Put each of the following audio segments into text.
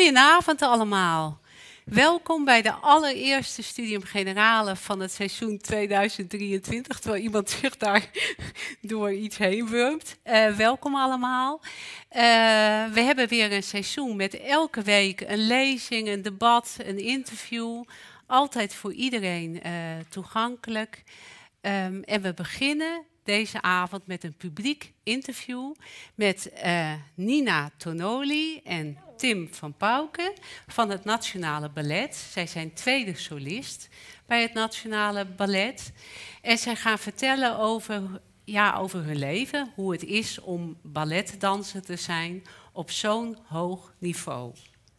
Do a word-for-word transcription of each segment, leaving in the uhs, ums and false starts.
Goedenavond allemaal. Welkom bij de allereerste Studium Generale van het seizoen tweeduizend drieëntwintig, terwijl iemand zich daar door iets heen wurmt. Uh, welkom allemaal. Uh, we hebben weer een seizoen met elke week een lezing, een debat, een interview. Altijd voor iedereen uh, toegankelijk. Um, en we beginnen deze avond met een publiek interview met uh, Nina Tonoli en Tim van Pauwke van het Nationale Ballet. Zij zijn tweede solist bij het Nationale Ballet. En zij gaan vertellen over, ja, over hun leven, hoe het is om balletdanser te zijn op zo'n hoog niveau.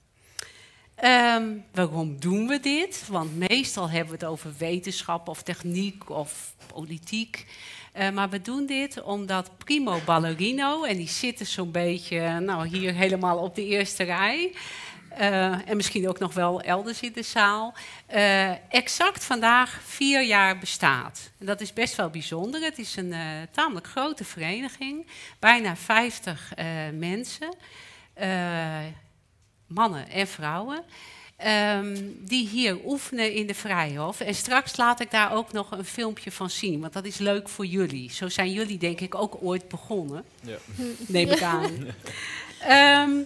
Um, waarom doen we dit? Want meestal hebben we het over wetenschap of techniek of politiek. Uh, maar we doen dit omdat Primo Ballerino, en die zitten zo'n beetje nou, hier helemaal op de eerste rij, uh, en misschien ook nog wel elders in de zaal, uh, exact vandaag vier jaar bestaat. En dat is best wel bijzonder. Het is een uh, tamelijk grote vereniging, bijna vijftig uh, mensen, uh, mannen en vrouwen. Um, die hier oefenen in de Vrijhof. En straks laat ik daar ook nog een filmpje van zien, want dat is leuk voor jullie. Zo zijn jullie denk ik ook ooit begonnen, ja. Neem ik aan. um,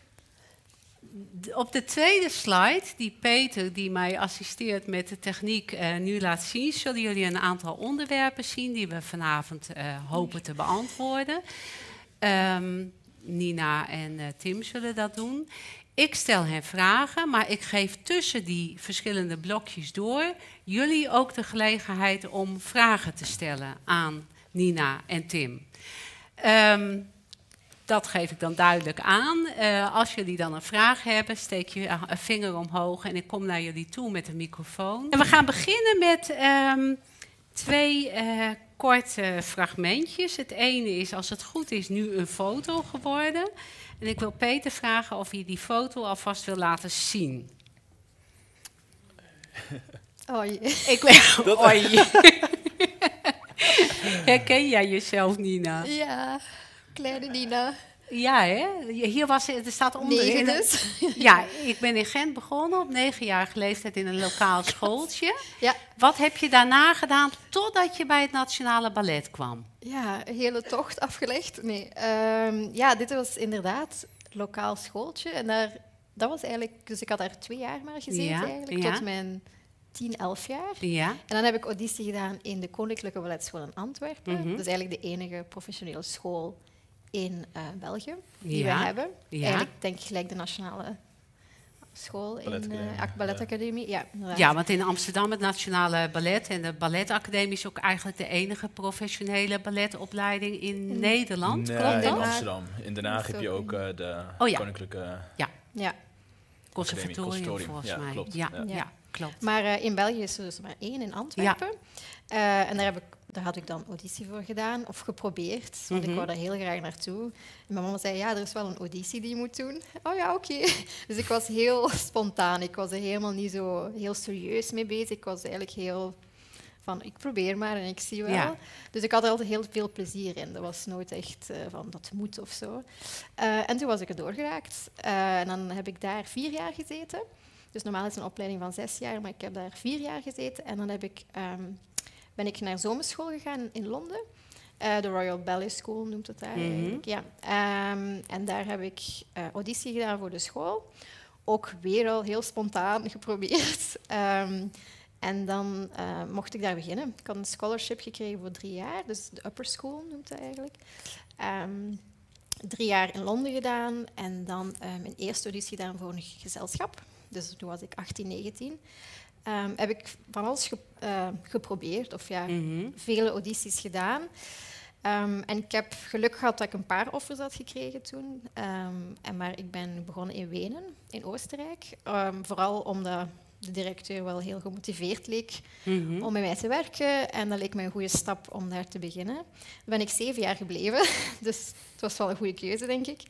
op de tweede slide, die Peter, die mij assisteert met de techniek, uh, nu laat zien, zullen jullie een aantal onderwerpen zien die we vanavond uh, hopen te beantwoorden. Um, Nina en uh, Tim zullen dat doen. Ik stel hen vragen, maar ik geef tussen die verschillende blokjes door jullie ook de gelegenheid om vragen te stellen aan Nina en Tim. Um, dat geef ik dan duidelijk aan. Uh, als jullie dan een vraag hebben, steek je een vinger omhoog en ik kom naar jullie toe met een microfoon. En we gaan beginnen met um, twee uh, korte fragmentjes. Het ene is, als het goed is, nu een foto geworden. En ik wil Peter vragen of hij die foto alvast wil laten zien. Oei. Ik ben... Oei. Herken jij jezelf, Nina? Ja, kleine Nina. Ja, hè? Hier was, er staat onder... Negen dus. Ja, ik ben in Gent begonnen op negenjarige leeftijd in een lokaal schooltje. Ja. Wat heb je daarna gedaan totdat je bij het Nationale Ballet kwam? Ja, een hele tocht afgelegd. Nee, um, ja, dit was inderdaad een lokaal schooltje. En daar, dat was eigenlijk... Dus ik had daar twee jaar maar gezeten ja, eigenlijk, ja. tot mijn tien, elf jaar. Ja. En dan heb ik auditie gedaan in de Koninklijke Balletschool in Antwerpen. Mm-hmm. Dat is eigenlijk de enige professionele school in uh, België die ja. we hebben. Ja. Eigenlijk denk ik gelijk de nationale school in uh, Balletacademie. Ja, ja, want in Amsterdam het Nationale Ballet en de Balletacademie is ook eigenlijk de enige professionele balletopleiding in, in Nederland. Nee, Klopt dat? in Amsterdam. In Den Haag heb je ook uh, de oh, ja. Koninklijke ja. Ja. Conservatorium, volgens ja, mij. Klopt. Ja, ja. ja. Ja, klopt. Maar uh, in België is er dus maar één in Antwerpen. Ja. Uh, en daar, heb ik, daar had ik dan auditie voor gedaan, of geprobeerd, want mm-hmm. ik wou daar heel graag naartoe. En mijn mama zei, ja, er is wel een auditie die je moet doen. Oh ja, oké. Okay. Dus ik was heel spontaan. Ik was er helemaal niet zo heel serieus mee bezig. Ik was eigenlijk heel van, ik probeer maar en ik zie wel. Ja. Dus ik had er altijd heel veel plezier in. Dat was nooit echt uh, van, dat moet of zo. Uh, en toen was ik er doorgeraakt. Uh, en dan heb ik daar vier jaar gezeten. Dus normaal is het een opleiding van zes jaar, maar ik heb daar vier jaar gezeten. En dan heb ik, um, ben ik naar zomerschool gegaan in Londen. Uh, de Royal Ballet School noemt het daar mm-hmm. eigenlijk. Ja. Um, en daar heb ik uh, auditie gedaan voor de school. Ook weer al heel spontaan geprobeerd. Um, en dan uh, mocht ik daar beginnen. Ik had een scholarship gekregen voor drie jaar. Dus de upper school noemt het eigenlijk. Um, drie jaar in Londen gedaan. En dan uh, mijn eerste auditie gedaan voor een gezelschap. Dus toen was ik achttien, negentien. Um, heb ik van alles ge uh, geprobeerd, of ja, mm-hmm. vele audities gedaan. Um, en ik heb geluk gehad dat ik een paar offers had gekregen toen. Um, en maar ik ben begonnen in Wenen, in Oostenrijk. Um, vooral omdat de directeur wel heel gemotiveerd leek mm-hmm. om met mij te werken. En dat leek me een goede stap om daar te beginnen. Dan ben ik zeven jaar gebleven, dus het was wel een goede keuze, denk ik.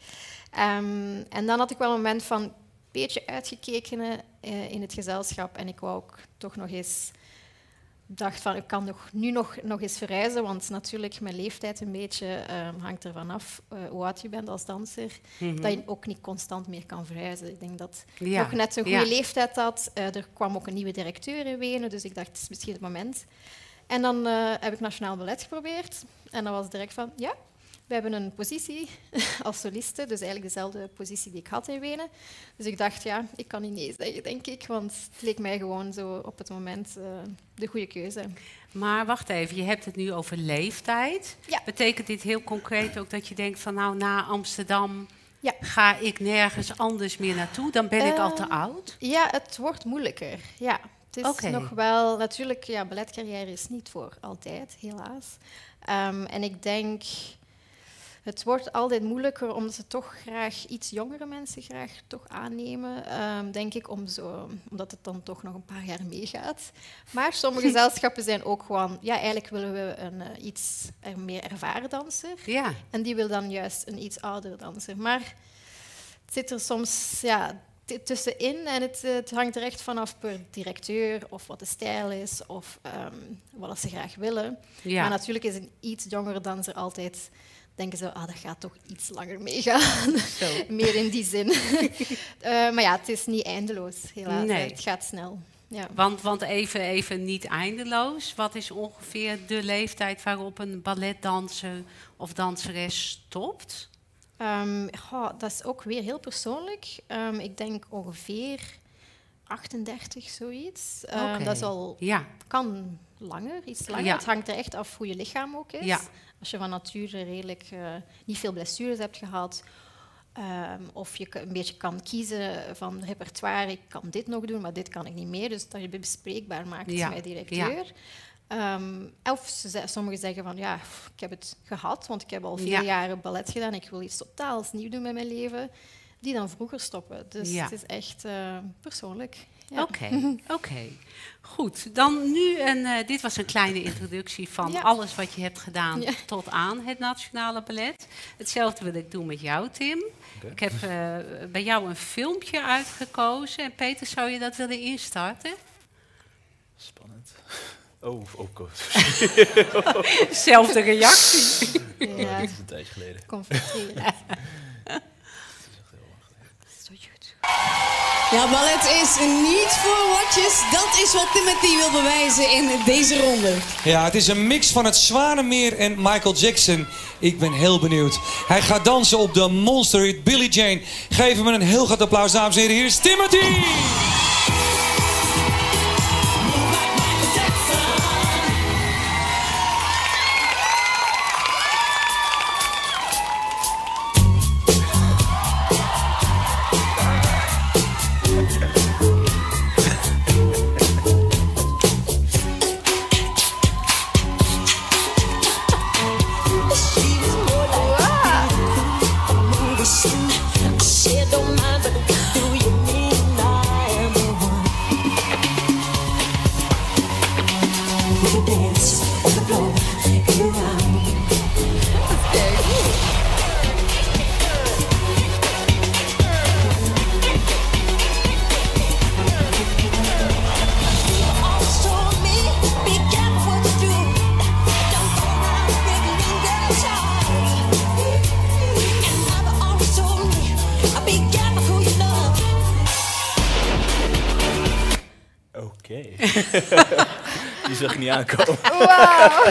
Um, en dan had ik wel een moment van... beetje uitgekeken uh, in het gezelschap en ik wou ook toch nog eens dacht van, ik kan nog, nu nog, nog eens verhuizen, want natuurlijk mijn leeftijd een beetje um, hangt ervan af uh, hoe oud je bent als danser, mm-hmm. dat je ook niet constant meer kan verhuizen. Ik denk dat ik ja. nog net een goede ja. leeftijd had. Uh, er kwam ook een nieuwe directeur in Wenen, dus ik dacht, het is misschien het moment. En dan uh, heb ik Nationaal Ballet geprobeerd. En dan was het direct van, ja, we hebben een positie als soliste, dus eigenlijk dezelfde positie die ik had in Wenen. Dus ik dacht, ja, ik kan niet nee zeggen, denk ik, want het leek mij gewoon zo op het moment uh, de goede keuze. Maar wacht even, je hebt het nu over leeftijd. Ja. Betekent dit heel concreet ook dat je denkt van, nou, na Amsterdam ja. ga ik nergens anders meer naartoe? Dan ben ik uh, al te oud? Ja, het wordt moeilijker, ja. Het is okay. nog wel, natuurlijk, ja, balletcarrière is niet voor altijd, helaas. Um, en ik denk, het wordt altijd moeilijker omdat ze toch graag iets jongere mensen graag toch aannemen, um, denk ik, om zo, omdat het dan toch nog een paar jaar meegaat. Maar sommige gezelschappen zijn ook gewoon, ja, eigenlijk willen we een uh, iets er meer ervaren danser. Ja. En die wil dan juist een iets oudere danser. Maar het zit er soms, ja, tussenin en het, het hangt er echt vanaf per directeur of wat de stijl is of um, wat ze graag willen. Ja. Maar natuurlijk is een iets jongere danser altijd, denken ze, ah, dat gaat toch iets langer meegaan. Meer in die zin. uh, maar ja, het is niet eindeloos, helaas. Nee. Het gaat snel. Ja. Want, want even, even niet eindeloos. Wat is ongeveer de leeftijd waarop een balletdanser of danseres stopt? Um, oh, dat is ook weer heel persoonlijk. Um, ik denk ongeveer achtendertig, zoiets. Um, okay. Dat is al, ja. kan langer, iets langer. Ja. Het hangt er echt af hoe je lichaam ook is. Ja. Als je van nature redelijk uh, niet veel blessures hebt gehad, um, of je een beetje kan kiezen van repertoire, ik kan dit nog doen, maar dit kan ik niet meer. Dus dat je het bespreekbaar maakt ja. met de directeur. Ja. Um, of ze, sommigen zeggen van, ja, ik heb het gehad, want ik heb al vier ja. jaren ballet gedaan. Ik wil iets totaals nieuws doen met mijn leven. Die dan vroeger stoppen. Dus ja. het is echt uh, persoonlijk. Ja. Oké, okay, okay. Goed. Dan nu, een, uh, dit was een kleine introductie van ja. alles wat je hebt gedaan ja. tot aan het Nationale Ballet. Hetzelfde wil ik doen met jou, Tim. Okay. Ik heb uh, bij jou een filmpje uitgekozen. En Peter, zou je dat willen instarten? Spannend. Oh, oh god. Zelfde reactie. Ja. Dat is een tijdje geleden. Confronterend. Dat is echt heel lang geleden. Zo goed. Ja, ballet is niet voor watjes. Dat is wat Timothy wil bewijzen in deze ronde. Ja, het is een mix van het Zwanenmeer en Michael Jackson. Ik ben heel benieuwd. Hij gaat dansen op de Monster Hit Billie Jean. Geef hem een heel groot applaus, dames en heren. Hier is Timothy! Oké. Die zag ik niet aankomen. Wow.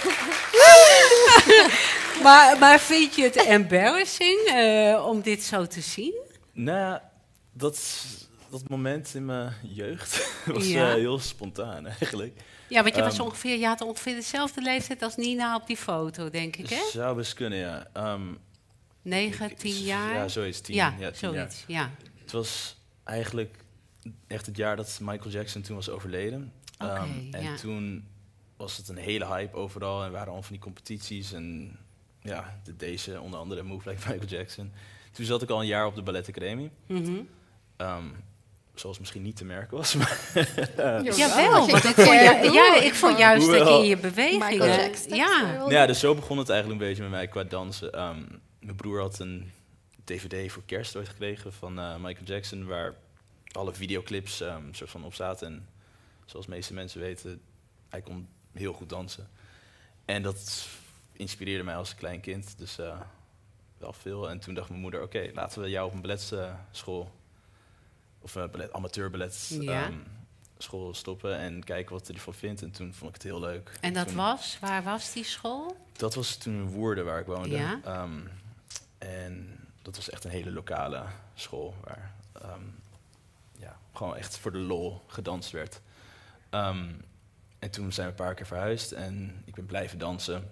maar, maar vind je het embarrassing uh, om dit zo te zien? Nou, dat, dat moment in mijn jeugd was ja. uh, heel spontaan eigenlijk. Ja, want je um, was ongeveer, je had ongeveer dezelfde leeftijd als Nina op die foto, denk ik, hè? Zou best kunnen, ja. Um, Negen, tien jaar? Ja, zoiets. Tien, ja, ja, tien zoiets, jaar. ja. Het was eigenlijk echt het jaar dat Michael Jackson toen was overleden. Okay, um, en ja. toen was het een hele hype overal en waren al van die competities. En ja, de, deze onder andere Move Like Michael Jackson. Toen zat ik al een jaar op de balletacademie. Mm-hmm. um, zoals misschien niet te merken was. Maar Jawel, want ik vond, ju ja, ik vond juist dat je in je bewegingen... Ja. ja, dus zo begon het eigenlijk een beetje met mij qua dansen. Um, mijn broer had een D V D voor kerst ooit gekregen van uh, Michael Jackson, waar alle videoclips um, soort van op zaten. En zoals de meeste mensen weten, hij kon heel goed dansen. En dat inspireerde mij als klein kind, dus uh, wel veel. En toen dacht mijn moeder, oké, okay, laten we jou op een balletschool, of uh, ballet, amateurballet ja. um, school stoppen en kijken wat hij ervan vindt. En toen vond ik het heel leuk. En dat toen, was, waar was die school? Dat was toen in Woerden, waar ik woonde. Ja. Um, en dat was echt een hele lokale school, waar um, ja, gewoon echt voor de lol gedanst werd. Um, en toen zijn we een paar keer verhuisd en ik ben blijven dansen.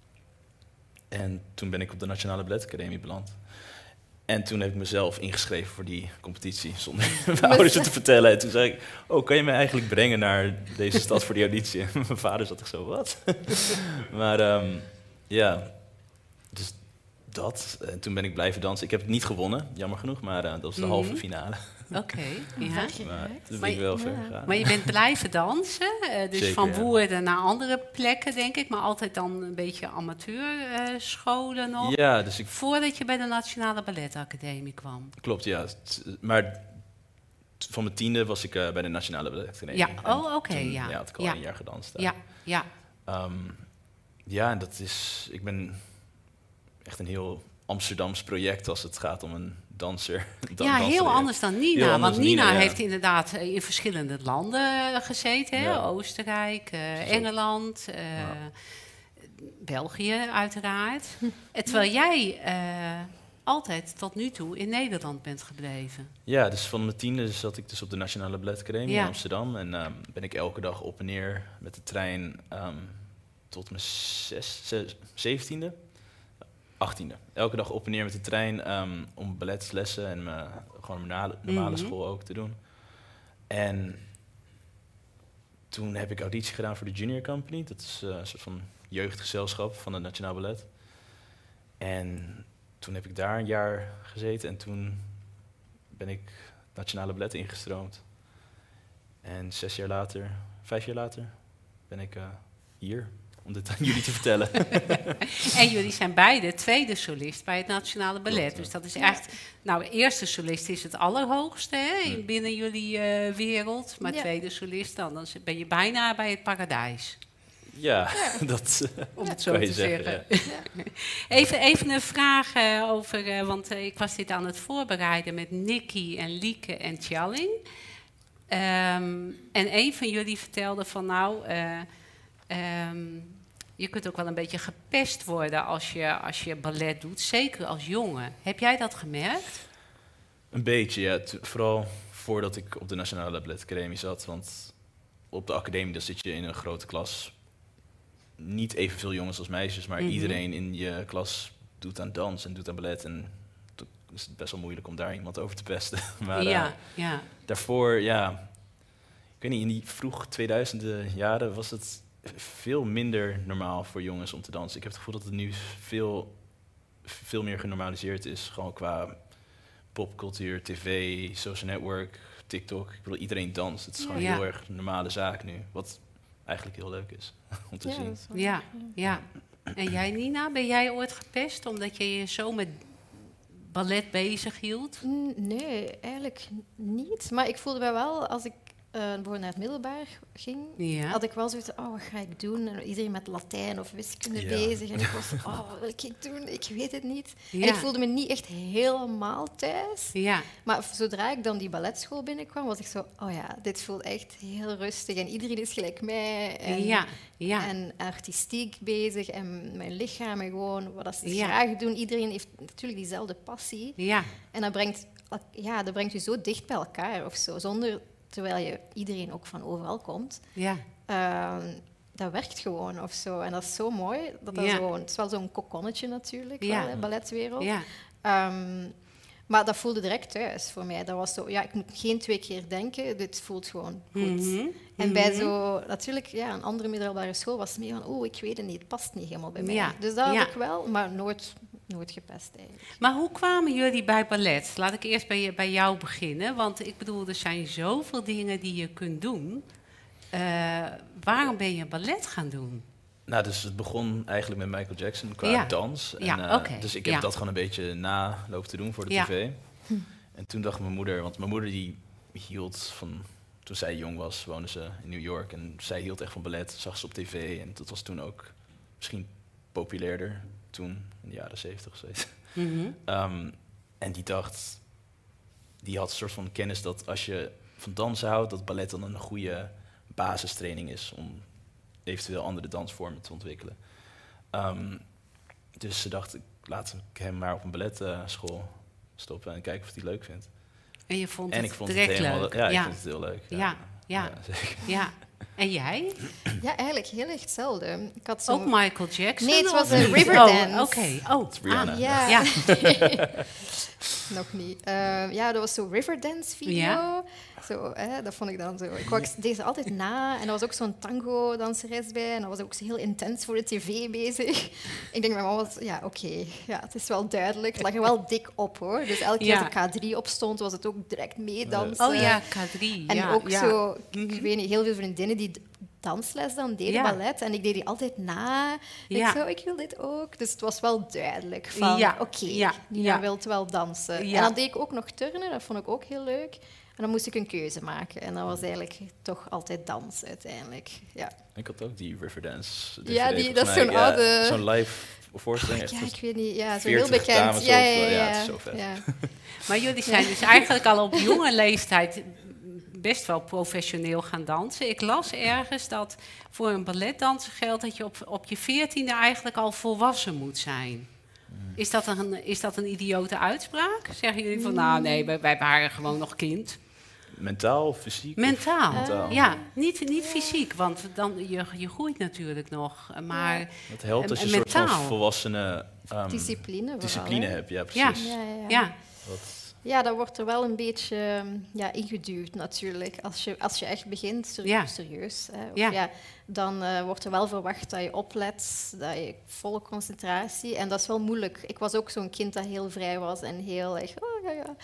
En toen ben ik op de Nationale Balletacademie beland. En toen heb ik mezelf ingeschreven voor die competitie, zonder mijn ouders het te vertellen. En toen zei ik, oh, kan je me eigenlijk brengen naar deze stad voor die auditie? En mijn vader zat echt zo, wat? Maar um, ja, dus dat. En toen ben ik blijven dansen. Ik heb het niet gewonnen, jammer genoeg, maar uh, dat was de Mm-hmm. halve finale. Oké, okay, ja. Maar toen ben ik wel ver gegaan. Maar je bent blijven dansen, uh, dus Zeker, van ja. Woerden naar andere plekken, denk ik. Maar altijd dan een beetje amateurscholen nog. Ja, dus ik... Voordat je bij de Nationale Balletacademie kwam. Klopt, ja. T- Maar t- van mijn tiende was ik uh, bij de Nationale Balletacademie. Ja, En oh, oké, okay, toen, ja. ja. had ik al ja. een jaar gedanst. Ja, ja. Um, ja, en dat is... Ik ben echt een heel Amsterdams project als het gaat om een danser. Dan ja, danser heel leren. anders dan Nina. Heel anders want dan Nina, Nina, ja. heeft inderdaad uh, in verschillende landen gezeten. Hè? Ja. Oostenrijk, uh, Engeland, uh, Ja. België uiteraard. Terwijl jij uh, altijd tot nu toe in Nederland bent gebleven. Ja, dus van mijn tiende zat ik dus op de Nationale Balletacademie Ja. in Amsterdam. En um, ben ik elke dag op en neer met de trein um, tot mijn zes, zes, zeventiende, achttiende. Elke dag op en neer met de trein um, om balletlessen en uh, gewoon mijn normale, normale Mhm. school ook te doen. En toen heb ik auditie gedaan voor de Junior Company. Dat is uh, een soort van jeugdgezelschap van het Nationaal Ballet. En toen heb ik daar een jaar gezeten en toen ben ik het Nationale Ballet ingestroomd. En zes jaar later, vijf jaar later, ben ik uh, hier om dit aan jullie te vertellen. En jullie zijn beide tweede solist bij het Nationale Ballet. Klopt, ja. Dus dat is echt... Nou, eerste solist is het allerhoogste hè, Hm. binnen jullie uh, wereld. Maar Ja. tweede solist, dan, dan ben je bijna bij het paradijs. Ja, dat uh, Om het zo kan je te zeggen. zeggen. Ja. Even, even een vraag uh, over... Uh, want uh, ik was dit aan het voorbereiden met Nikki en Lieke en Tjalling. Um, en een van jullie vertelde van nou... Uh, um, je kunt ook wel een beetje gepest worden als je, als je ballet doet. Zeker als jongen. Heb jij dat gemerkt? Een beetje, ja. T- vooral voordat ik op de Nationale Balletacademie zat. Want op de academie dan zit je in een grote klas. Niet evenveel jongens als meisjes, maar Mm-hmm. iedereen in je klas doet aan dans en doet aan ballet. En toen is het best wel moeilijk om daar iemand over te pesten. maar uh, ja, ja. daarvoor, ja... Ik weet niet, in die vroeg tweeduizenden jaren was het veel minder normaal voor jongens om te dansen. Ik heb het gevoel dat het nu veel, veel meer genormaliseerd is. Gewoon qua popcultuur, tv, social network, TikTok. Ik bedoel, iedereen danst. Het is gewoon Ja. een heel erg normale zaak nu. Wat eigenlijk heel leuk is om te Ja, zien. dat is wel- Ja, ja. En jij, Nina, ben jij ooit gepest omdat je je zo met ballet bezig hield? Mm, Nee, eigenlijk niet. Maar ik voelde mij wel, als ik uh, bijvoorbeeld naar het middelbaar ging, Ja. had ik wel zoiets van, oh, wat ga ik doen? En iedereen met Latijn of wiskunde Ja. bezig. En ik was van, oh, wat wil ik doen? Ik weet het niet. Ja. En ik voelde me niet echt helemaal thuis. Ja, Maar zodra ik dan die balletschool binnenkwam, was ik zo, oh ja, dit voelt echt heel rustig. En iedereen is gelijk mij. En, ja, ja. en artistiek bezig. En mijn lichaam en gewoon wat ze Ja. graag doen. Iedereen heeft natuurlijk diezelfde passie. Ja, En dat brengt, ja, dat brengt je zo dicht bij elkaar of zo. Zonder, terwijl je iedereen ook van overal komt. ja. Uh, dat werkt gewoon of zo. En dat is zo mooi. Dat dat Ja. zo, het is wel zo'n kokonnetje natuurlijk, Ja. wel, hè, balletwereld. ja. Um, maar dat voelde direct thuis voor mij. Dat was zo, ja, ik moet geen twee keer denken. Dit voelt gewoon goed. Mhm. En bij Mhm. zo, natuurlijk, ja, een andere middelbare school was het meer van, oh, ik weet het niet, het past niet helemaal bij mij. Ja. Dus dat Ja. had ik wel, maar nooit, nooit gepest eigenlijk. Maar hoe kwamen jullie bij ballet? Laat ik eerst bij, je- bij jou beginnen. Want ik bedoel, er zijn zoveel dingen die je kunt doen. Uh, waarom ben je ballet gaan doen? Nou, dus het begon eigenlijk met Michael Jackson qua Ja. dans. En, Ja, uh, oké. Dus ik heb Ja. dat gewoon een beetje na lopen te doen voor de Ja. tv. En toen dacht mijn moeder, want mijn moeder die hield van toen zij jong was, woonde ze in New York. En zij hield echt van ballet, zag ze op tv. En dat was toen ook misschien populairder, toen, in de jaren zeventig of zoiets. Mm-hmm. um, en die dacht, die had een soort van kennis dat als je van dansen houdt, dat ballet dan een goede basistraining is om eventueel andere dansvormen te ontwikkelen. Um, dus ze dacht, ik laat ik hem maar op een balletschool stoppen en kijken of hij het leuk vindt. En je vond en het ik vond het direct helemaal, leuk? Ja, ja. ik vond het heel leuk. Ja, Ja, ja, ja, zeker. ja. En jij? Ja, eigenlijk heel erg hetzelfde. Ik had zo... Ook Michael Jackson? Nee, het was of een niet? Riverdance. Oh, oké. Okay. Oh, Het is Rihanna. ah, Ja. ja. Nog niet. Uh, ja, dat was zo'n Riverdance video. Ja. Zo, hè, dat vond ik dan zo. Ik, wou, ik deed ze altijd na en er was ook zo'n tango-danseres bij en dat was ook zo heel intens voor de tv bezig. Ik denk bij mama, was, ja, oké, okay. Ja, het is wel duidelijk. Het lag er wel dik op, hoor. Dus elke keer Ja. als er K drie op stond, was het ook direct meedansen. Oh ja, K drie. En ja, ook ja. zo, Mm-hmm. ik weet niet, heel veel vriendinnen die dansles dan deden, Ja. ballet. En ik deed die altijd na. En Ja. ik zo, ik wil dit ook. Dus het was wel duidelijk van, Ja. oké, Ja. Nina Ja. wilt wel dansen. Ja. En dan deed ik ook nog turnen, dat vond ik ook heel leuk. En dan moest ik een keuze maken. En dat was eigenlijk toch altijd dans uiteindelijk. Ja, Ik had ook die Riverdance. Ja, D V D die- volgens dat is mij. zo'n Ja, oude- Zo'n live voorstelling. ja echt ik weet niet. Ja, zo heel veertig bekend. dames Ja, op, ja, ja. ja, ja. het is zo vet. Ja. Maar jullie zijn dus eigenlijk al op jonge leeftijd best wel professioneel gaan dansen. Ik las ergens dat voor een balletdanser geldt dat je op, op je veertiende eigenlijk al volwassen moet zijn. Is dat een, is dat een idiote uitspraak? Zeggen jullie van, nou nee, wij, wij waren gewoon nog kind? Mentaal, fysiek? Mentaal, Mentaal. ja. Niet, niet fysiek, want dan, je, je groeit natuurlijk nog. Maar Het helpt als je En een soort van mentaal. volwassene um, Discipline vooral, discipline hè? hebt. Ja, ja, precies. Ja, ja, ja. ja. Wat, Ja, dat wordt er wel een beetje ja, ingeduwd natuurlijk. Als je, als je echt begint, ser- Ja. serieus, hè, of Ja. ja, dan uh, wordt er wel verwacht dat je oplet, dat je volle concentratie. En dat is wel moeilijk. Ik was ook zo'n kind dat heel vrij was en heel erg... Oh, ja, ja.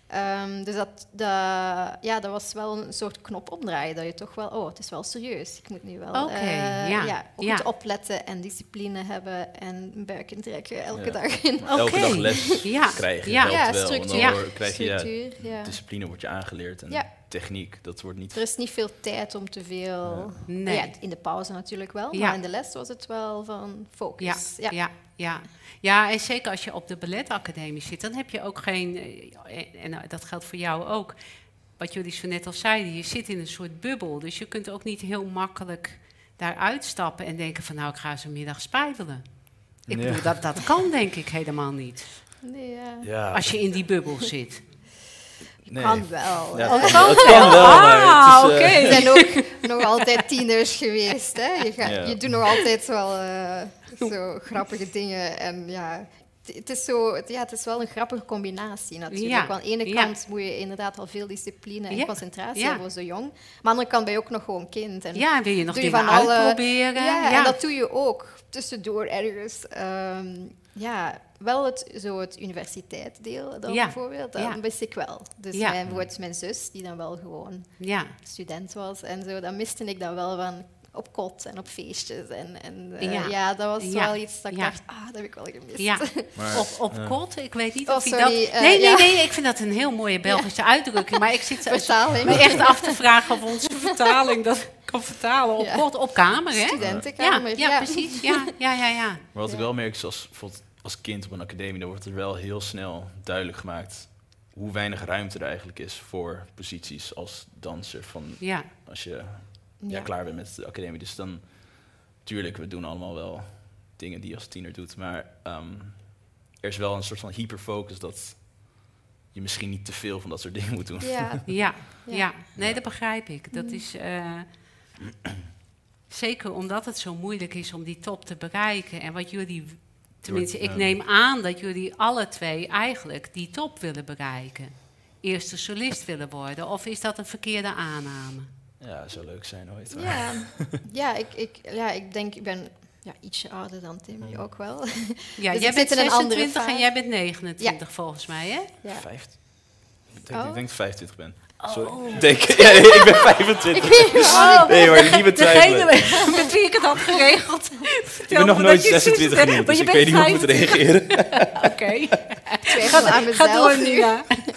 Um, dus dat, dat, ja, dat was wel een soort knop omdraaien. Dat je toch wel... Oh, het is wel serieus. Ik moet nu wel Oké, uh, ja. ja, ook Ja. goed opletten en discipline hebben en een buik intrekken elke Ja. dag. In. elke Oké. dag les Ja. krijgen Ja. helpt Ja, wel. structuur. Want dan krijg je ja, Structuur, ja. discipline wordt je aangeleerd en Ja. techniek, dat wordt niet... Er is niet veel tijd om te veel... Nee. Ja, in de pauze natuurlijk wel, Ja. maar in de les was het wel van focus. Ja, ja, ja. Ja, en zeker als je op de balletacademie zit, dan heb je ook geen... eh, En dat geldt voor jou ook. Wat jullie zo net al zeiden, je zit in een soort bubbel. Dus je kunt ook niet heel makkelijk daaruit stappen en denken van... nou, ik ga zo middag spijbelen. Ik Ja. bedoel, dat, dat kan denk ik helemaal niet. Nee, ja. Ja, Als je in die bubbel zit. nee. Kan wel. Ja, hè. het kan, het kan wel, maar Ah, het is, eh, oké. We zijn ook nog altijd tieners geweest. Hè? Je, gaat, Ja. je doet nog altijd wel eh, zo grappige dingen. En ja, het- het is, zo, het, ja, het is wel een grappige combinatie natuurlijk. Ja. Want aan de ene Ja. kant moet je inderdaad al veel discipline en Ja. concentratie Ja. hebben, zo jong. Maar aan de andere kant ben je ook nog gewoon kind. En Ja, wil je nog doe je dingen van alle- uitproberen? Ja, en dat doe je ook tussendoor ergens. Ehm, ja, wel het, zo het universiteitsdeel dan Ja. bijvoorbeeld, dat Ja. wist ik wel. Dus Ja. mijn, bijvoorbeeld mijn zus, die dan wel gewoon Ja. student was en zo, dan miste ik dan wel van op kot en op feestjes. En, en uh, Ja. ja. dat was Ja. wel iets dat ik Ja. dacht, ah, dat heb ik wel gemist. Ja, Maar, op, op ja. kot. Ik weet niet Oh, of je sorry, dat... eh, Nee, nee, ja. nee. Ik vind dat een heel mooie Belgische uitdrukking. Maar ik zit Vertaling. me echt af te vragen of onze vertaling dat kan vertalen. Op Ja. kot, op kamer, hè? Ja, Studentenkamer. ja, precies. Ja, ja, ja, ja. Maar wat ik Ja. wel merk is als, bijvoorbeeld als kind op een academie, dan wordt er wel heel snel duidelijk gemaakt hoe weinig ruimte er eigenlijk is voor posities als danser. Van Ja, als je ja. Ja. klaar bent met de academie. Dus dan, tuurlijk, we doen allemaal wel dingen die je als tiener doet. Maar ehm, er is wel een soort van hyperfocus dat je misschien niet te veel van dat soort dingen moet doen. Ja. ja, Ja. ja. Nee, dat begrijp ik. Dat is... eh, zeker omdat het zo moeilijk is om die top te bereiken. En wat jullie... Tenminste, ik Ja. neem aan dat jullie alle twee eigenlijk die top willen bereiken. Eerste solist willen worden. Of is dat een verkeerde aanname? Ja, zou leuk zijn ooit. Ja, ja, ik, ik, ja, ik denk, ik ben ja, ietsje ouder dan Tim, je ook wel. Ja, Dus jij ik bent zit in een andere zesentwintig en fase. jij bent negenentwintig volgens mij, hè? Ja. Vijf, ik, denk, Oh. ik denk dat ik vijfentwintig ben. Sorry. Ik Denk, ja, ik ben vijfentwintig. Oh, Nee hoor, niet betwijfelen. degene met wie ik het had geregeld. Ik ben nog nooit zesentwintig genoemd, dus ik weet niet hoe ik moet reageren. Oké. Twijfel aan Ga door, mezelf nu. Nina.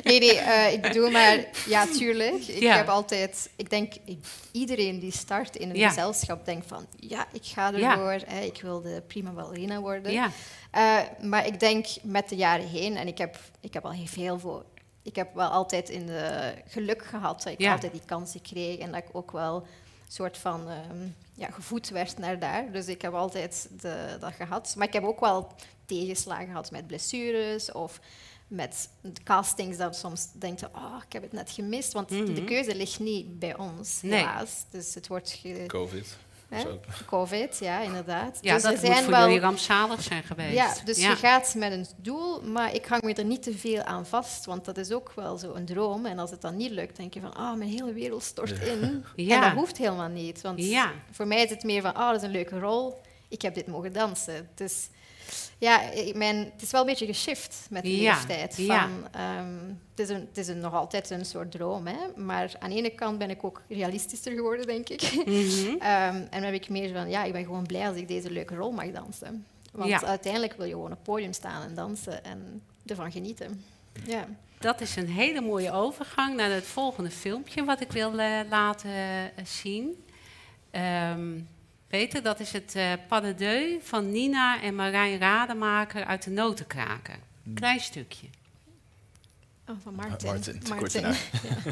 Nee, nee, uh, ik bedoel maar, ja, tuurlijk. Ik ja. heb altijd, ik denk, iedereen die start in een ja. gezelschap denkt van, ja, ik ga ervoor, ja. hè, ik wil de prima ballerina worden. Ja. Uh, maar ik denk met de jaren heen, en ik heb, ik heb al heel veel voor, ik heb wel altijd in de geluk gehad dat ik ja. altijd die kansen kreeg en dat ik ook wel een soort van um, ja, gevoed werd naar daar. Dus ik heb altijd de, dat gehad. Maar ik heb ook wel tegenslagen gehad met blessures of met castings dat soms denkt, oh, ik heb het net gemist. Want mm-hmm. de keuze ligt niet bij ons, nee. helaas. Dus het wordt... Ge- Covid. Hè? Covid, ja, inderdaad. Ja, dus dat er moet zijn voor wel... jullie rampzalig zijn geweest. Ja, dus ja. je gaat met een doel, maar ik hang me er niet te veel aan vast, want dat is ook wel zo een droom. En als het dan niet lukt, denk je van, oh, mijn hele wereld stort in. Ja. En dat hoeft helemaal niet. Want ja. voor mij is het meer van, oh, dat is een leuke rol. Ik heb dit mogen dansen. Dus ja, mijn, het is wel een beetje geshift met de ja. leeftijd. Van, ja. um, het is, een, het is een, nog altijd een soort droom, hè? Maar aan de ene kant ben ik ook realistischer geworden, denk ik. Mm-hmm. um, en dan heb ik meer van, ja, ik ben gewoon blij als ik deze leuke rol mag dansen. Want ja. uiteindelijk wil je gewoon op het podium staan en dansen en ervan genieten. Ja. Dat is een hele mooie overgang naar het volgende filmpje wat ik wil uh, laten uh, zien. Um, Peter, dat is het uh, Pas de Deux van Nina en Marijn Rademaker uit de Notenkraker. Een klein stukje. Oh, van Martin. Martin, Martin. Martin. Ja.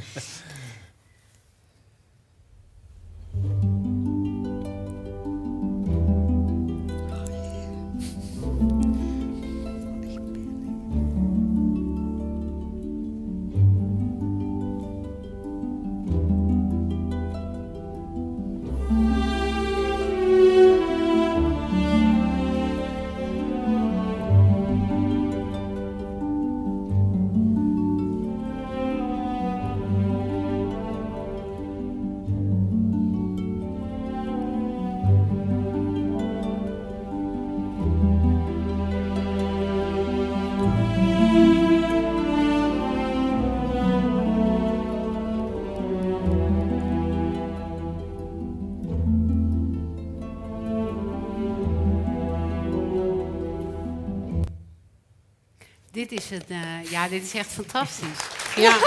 Dit is, het, uh, ja, dit is echt fantastisch. Ja.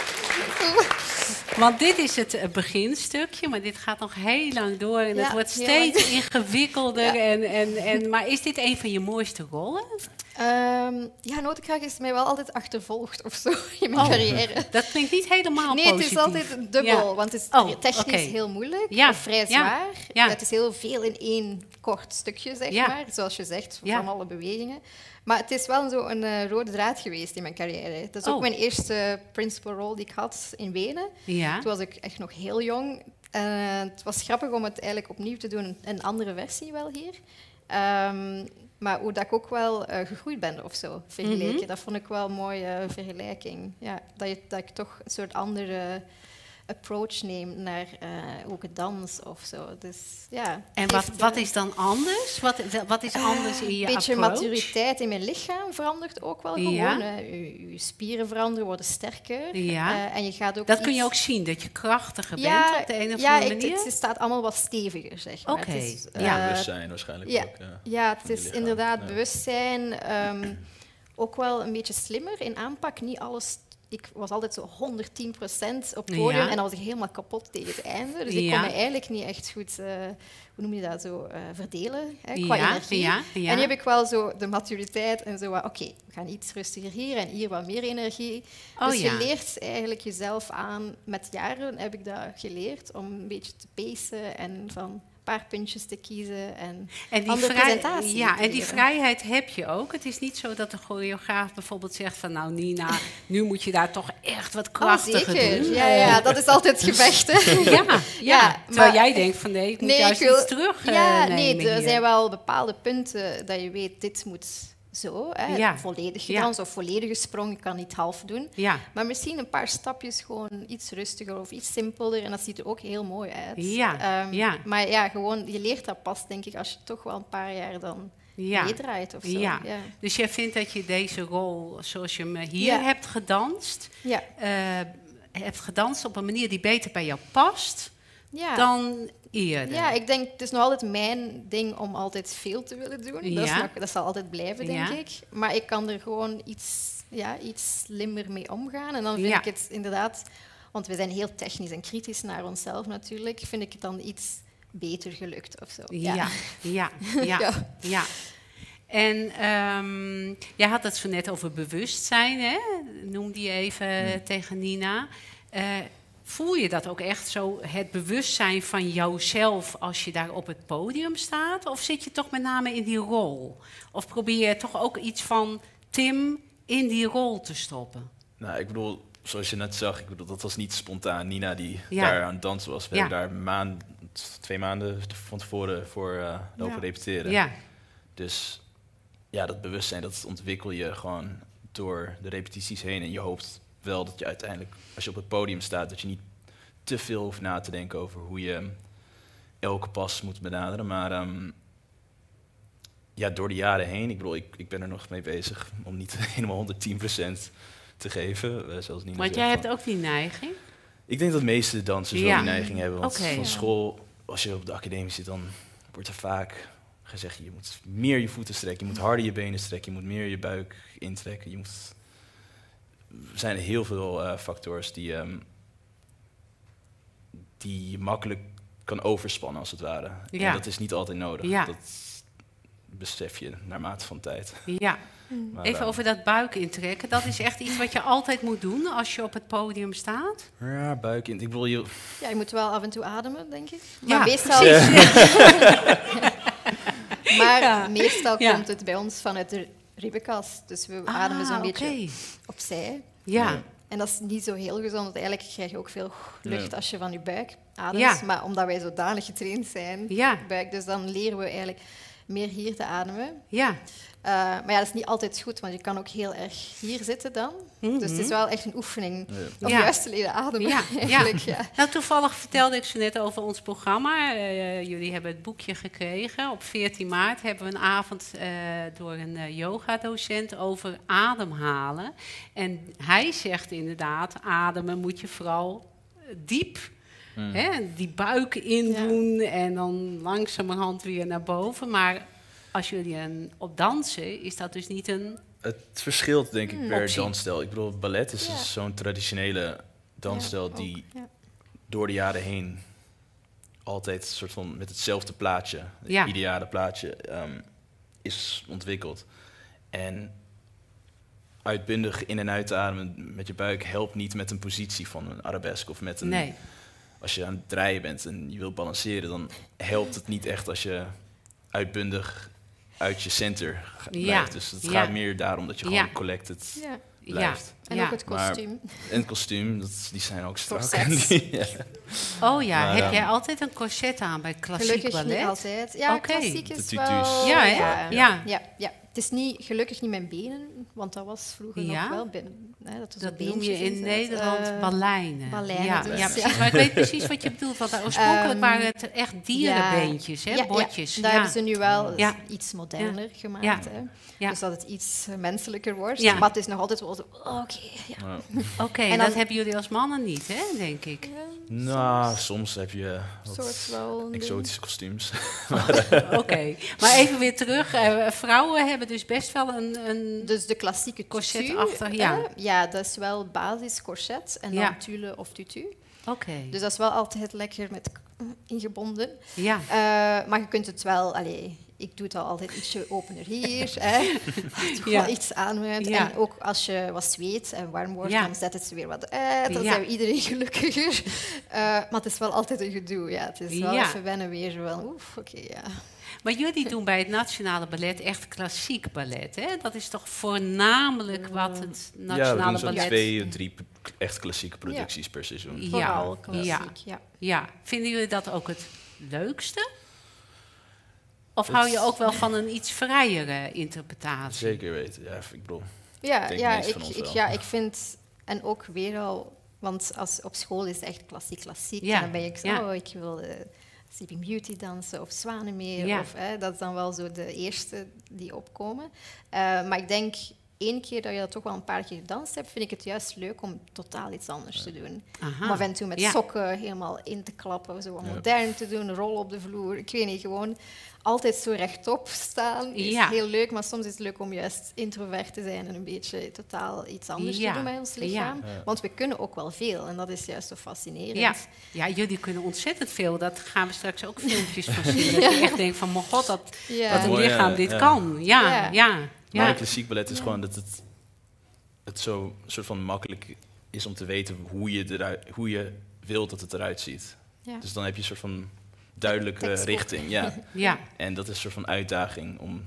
Want dit is het uh, beginstukje, maar dit gaat nog heel lang door. En ja, het wordt steeds ingewikkelder. Ja. En, en, en, maar is dit een van je mooiste rollen? Um, ja, Notenkraker is mij wel altijd achtervolgd of zo in mijn oh, carrière. Dat klinkt niet helemaal nee, positief. Nee, het is altijd dubbel, ja. want het is oh, technisch okay. heel moeilijk. Ja. Of vrij zwaar. Ja. Ja. Het is heel veel in één kort stukje, zeg ja. maar. Zoals je zegt, ja. van alle bewegingen. Maar het is wel zo een uh, rode draad geweest in mijn carrière. Dat is ook oh. mijn eerste principal role die ik had in Wenen. Ja. Toen was ik echt nog heel jong. Uh, het was grappig om het eigenlijk opnieuw te doen, een andere versie wel hier. Um, maar hoe dat ik ook wel uh, gegroeid ben of zo, vergeleken. Mm-hmm. Dat vond ik wel een mooie vergelijking. Ja, dat, je, dat ik toch een soort andere approach neem naar uh, ook het dans of zo. Dus, ja, en wat, wat is dan anders? Wat, wat is anders uh, in je Een beetje approach? maturiteit in mijn lichaam verandert ook wel gewoon. Ja. Je, je spieren veranderen, worden sterker. Ja. Uh, en je gaat ook dat iets... kun je ook zien, dat je krachtiger ja, bent op de een of ja, andere ik, manier? het staat allemaal wat steviger, zeg maar. Oké. Okay. Het is, uh, ja. bewustzijn waarschijnlijk ja, ook. Ja, ja het is inderdaad ja. bewustzijn. Um, ook wel een beetje slimmer in aanpak. Niet alles... Ik was altijd zo honderdtien procent op het podium ja. en dan was ik helemaal kapot tegen het einde. Dus ik ja. kon me eigenlijk niet echt goed, uh, hoe noem je dat, zo uh, verdelen hè, qua ja. energie. Ja. Ja. En nu heb ik wel zo de maturiteit en zo, oké, okay, we gaan iets rustiger hier en hier wat meer energie. Oh, dus ja. je leert eigenlijk jezelf aan, met jaren heb ik dat geleerd, om een beetje te pacen en van... een paar puntjes te kiezen en, en die andere vrij, presentatie. Ja, en die vrijheid heb je ook. Het is niet zo dat de choreograaf bijvoorbeeld zegt van... nou Nina, nu moet je daar toch echt wat krachtiger oh, zeker. doen. Ja, ja, dat is altijd gevecht. Hè. ja, ja, ja, terwijl maar, jij denkt van nee, ik moet nee, juist ik wil, iets terug Ja, uh, nee, er hier. zijn wel bepaalde punten dat je weet, dit moet... Zo, hè, ja. volledig gedans ja. of volledige sprong, je kan niet half doen. Ja. Maar misschien een paar stapjes gewoon iets rustiger of iets simpeler en dat ziet er ook heel mooi uit. Ja. Um, ja. Maar ja, gewoon, je leert dat pas, denk ik, als je toch wel een paar jaar dan ja. meedraait of zo. Ja. Ja. Dus jij vindt dat je deze rol, zoals je hem hier ja. hebt gedanst, ja. uh, hebt gedanst op een manier die beter bij jou past ja. dan... Eerder. Ja, ik denk, het is nog altijd mijn ding om altijd veel te willen doen. Ja. Dat, is nog, dat zal altijd blijven, denk ja. ik. Maar ik kan er gewoon iets ja, iets slimmer mee omgaan. En dan vind Ja. ik het inderdaad, want we zijn heel technisch en kritisch naar onszelf natuurlijk, vind ik het dan iets beter gelukt of zo. Ja, ja, ja, ja. Ja. ja. En um, jij had het zo net over bewustzijn, hè? Noemde je even Hmm. tegen Nina. Uh, voel je dat ook echt zo, het bewustzijn van jouzelf als je daar op het podium staat? Of zit je toch met name in die rol? Of probeer je toch ook iets van Tim in die rol te stoppen? Nou, ik bedoel, zoals je net zag, ik bedoel, dat was niet spontaan Nina die Ja. daar aan het dansen was. We Ja. hebben daar maand, twee maanden van tevoren voor uh, lopen Ja. repeteren. Ja, Dus ja, dat bewustzijn, dat ontwikkel je gewoon door de repetities heen. En je hoopt wel dat je uiteindelijk, als je op het podium staat, dat je niet te veel hoeft na te denken over hoe je elke pas moet benaderen. Maar um, ja, door de jaren heen, ik bedoel, ik, ik ben er nog mee bezig om niet helemaal honderdtien procent te geven. Uh, zoals Nina want zegt, jij van- hebt ook die neiging. Ik denk dat de meeste dansers Ja. wel die neiging hebben. Want Oké. van school, als je op de academie zit, dan wordt er vaak gezegd, je moet meer je voeten strekken, je moet harder je benen strekken, je moet meer je buik intrekken. Je moet... Er zijn heel veel uh, factoren die, um, die je makkelijk kan overspannen, als het ware. Ja. En dat is niet altijd nodig. Ja. Dat besef je naarmate van tijd. Ja. Maar, Even uh, over dat buik intrekken. Dat is echt iets wat je altijd moet doen als je op het podium staat. Ja, buik in. Ik bedoel, je, Ja, je moet wel af en toe ademen, denk ik. Ja, Maar meestal, maar Ja. meestal Ja. komt het bij ons vanuit de ribbenkast. Dus we Ah, ademen zo'n oké. beetje opzij. Ja. En dat is niet zo heel gezond, want eigenlijk krijg je ook veel lucht Ja. als je van je buik ademt. Ja. Maar omdat wij zodanig getraind zijn, Ja. buik, dus dan leren we eigenlijk meer hier te ademen. Ja. Uh, maar ja, dat is niet altijd goed, want je kan ook heel erg hier zitten dan. Mhm. Dus het is wel echt een oefening Ja. om Ja. juist te leren ademen. Ja, eigenlijk, ja. Nou, toevallig vertelde ik zo net over ons programma. Uh, jullie hebben het boekje gekregen. Op veertien maart hebben we een avond uh, door een uh, yogadocent over ademhalen. En hij zegt inderdaad, ademen moet je vooral diep. Mm. Hè, die buik indoen en dan langzamerhand weer naar boven. Maar als jullie een, op dansen, is dat dus niet een... Het verschilt denk ik per Optie. dansstijl. Ik bedoel, ballet is Ja. dus zo'n traditionele dansstijl Ja, die ook, ja. door de jaren heen altijd een soort van met hetzelfde plaatje, het Ja. ideale plaatje, um, is ontwikkeld. En uitbundig in en uit te ademen met je buik helpt niet met een positie van een arabesque of met een... Nee. Als je aan het draaien bent en je wilt balanceren, dan helpt het niet echt als je uitbundig uit je center ga- Ja. blijft. Dus het Ja. gaat meer daarom dat je gewoon Ja. collected Ja. blijft. En Ja. ook het Maar- kostuum. En het kostuum, dat, die zijn ook strak. Corsets. Die- ja. Oh ja, Maar, heb um, jij altijd een corset aan bij klassiek Gelukkig ballet? niet altijd. Ja, Oké. klassiek De is tutus. wel... Ja, hè? Ja. Ja. Ja, ja. Het is niet, gelukkig niet mijn benen, want dat was vroeger Ja? nog wel binnen. Hè, dat er zo Dat noem je beentjes in zaten. Nederland Eh, ballijnen. ballijnen ja, dus, ja, ja. precies. Maar ik weet precies wat je bedoelt. Want oorspronkelijk Ehm, waren het echt dierenbeentjes, hè, ja, botjes. Ja, daar hebben ze nu wel Ja. iets moderner gemaakt. Ja. Hè. Ja. Dus dat het iets eh, menselijker wordt. Ja. Maar het is nog altijd wel zo, oh, oké. ja. Ja. Oké, En dat dan- hebben jullie als mannen niet, hè, denk ik. Nou, soms heb je Een wat soort wel... een exotische kostuums. Oké, maar even weer terug. Eh, vrouwen hebben dus best wel een... een ding. Dus de klassieke Corset tutu, achter, ja. hè. Ja, dat is wel basis corset en dan Ja. tulle of tutu. Oké, Dus dat is wel altijd lekker met k- ingebonden. ja. Uh, maar je kunt het wel... Allee, ik doe het al altijd ietsje opener hier. hè. Toch Ja. wel iets aanwend. Ja. En ook als je wat zweet en warm wordt, Ja. dan zet het ze weer wat uit. Dan Ja. zijn we iedereen gelukkiger. Uh, maar het is wel altijd een gedoe. Ja. Het is wel Ja. even wennen weer. Zo wel, oef, oké, ja. Maar jullie doen bij het Nationale Ballet echt klassiek ballet, hè? Dat is toch voornamelijk wat het Ja, we Nationale doen zo'n Ballet... twee, drie p- echt klassieke producties per seizoen. Ja. Vooral klassiek, ja. Ja, vinden jullie dat ook het leukste? Of hou je ook wel van een iets vrijere interpretatie? Zeker weten, ja, ik bedoel. Ja, denk ja, meest ik, van ons ik, wel. ja, ik vind... En ook weer al... Want als, op school is het echt klassiek, klassiek. Ja, En dan ben ik zo, ja. oh, ik wil eh, Sleeping Beauty dansen of Zwanenmeer. Ja. Of, eh, dat is dan wel zo de eerste die opkomen. Eh, maar ik denk, één keer dat je dat toch wel een paar keer gedanst hebt, vind ik het juist leuk om totaal iets anders te doen. Aha. Om af en toe met Ja. sokken helemaal in te klappen, zo wat Ja. modern te doen, rol op de vloer. Ik weet niet, gewoon altijd zo rechtop staan is Ja. heel leuk, maar soms is het leuk om juist introvert te zijn en een beetje totaal iets anders Ja. te doen met ons lichaam. Ja. Want we kunnen ook wel veel en dat is juist zo fascinerend. Ja. ja, jullie kunnen ontzettend veel. Dat gaan we straks ook filmpjes van zien. Dat je echt denkt van, mijn god, dat, Ja. dat een Mooi, lichaam ja, dit ja. kan. Ja, ja, Ja. ja. Maar ja. klassiek ballet is gewoon dat het, het zo soort van makkelijk is om te weten hoe je, eruit, hoe je wilt dat het eruit ziet. Ja. Dus dan heb je een soort van duidelijke Tekst op. richting. Ja. ja. En dat is een soort van uitdaging om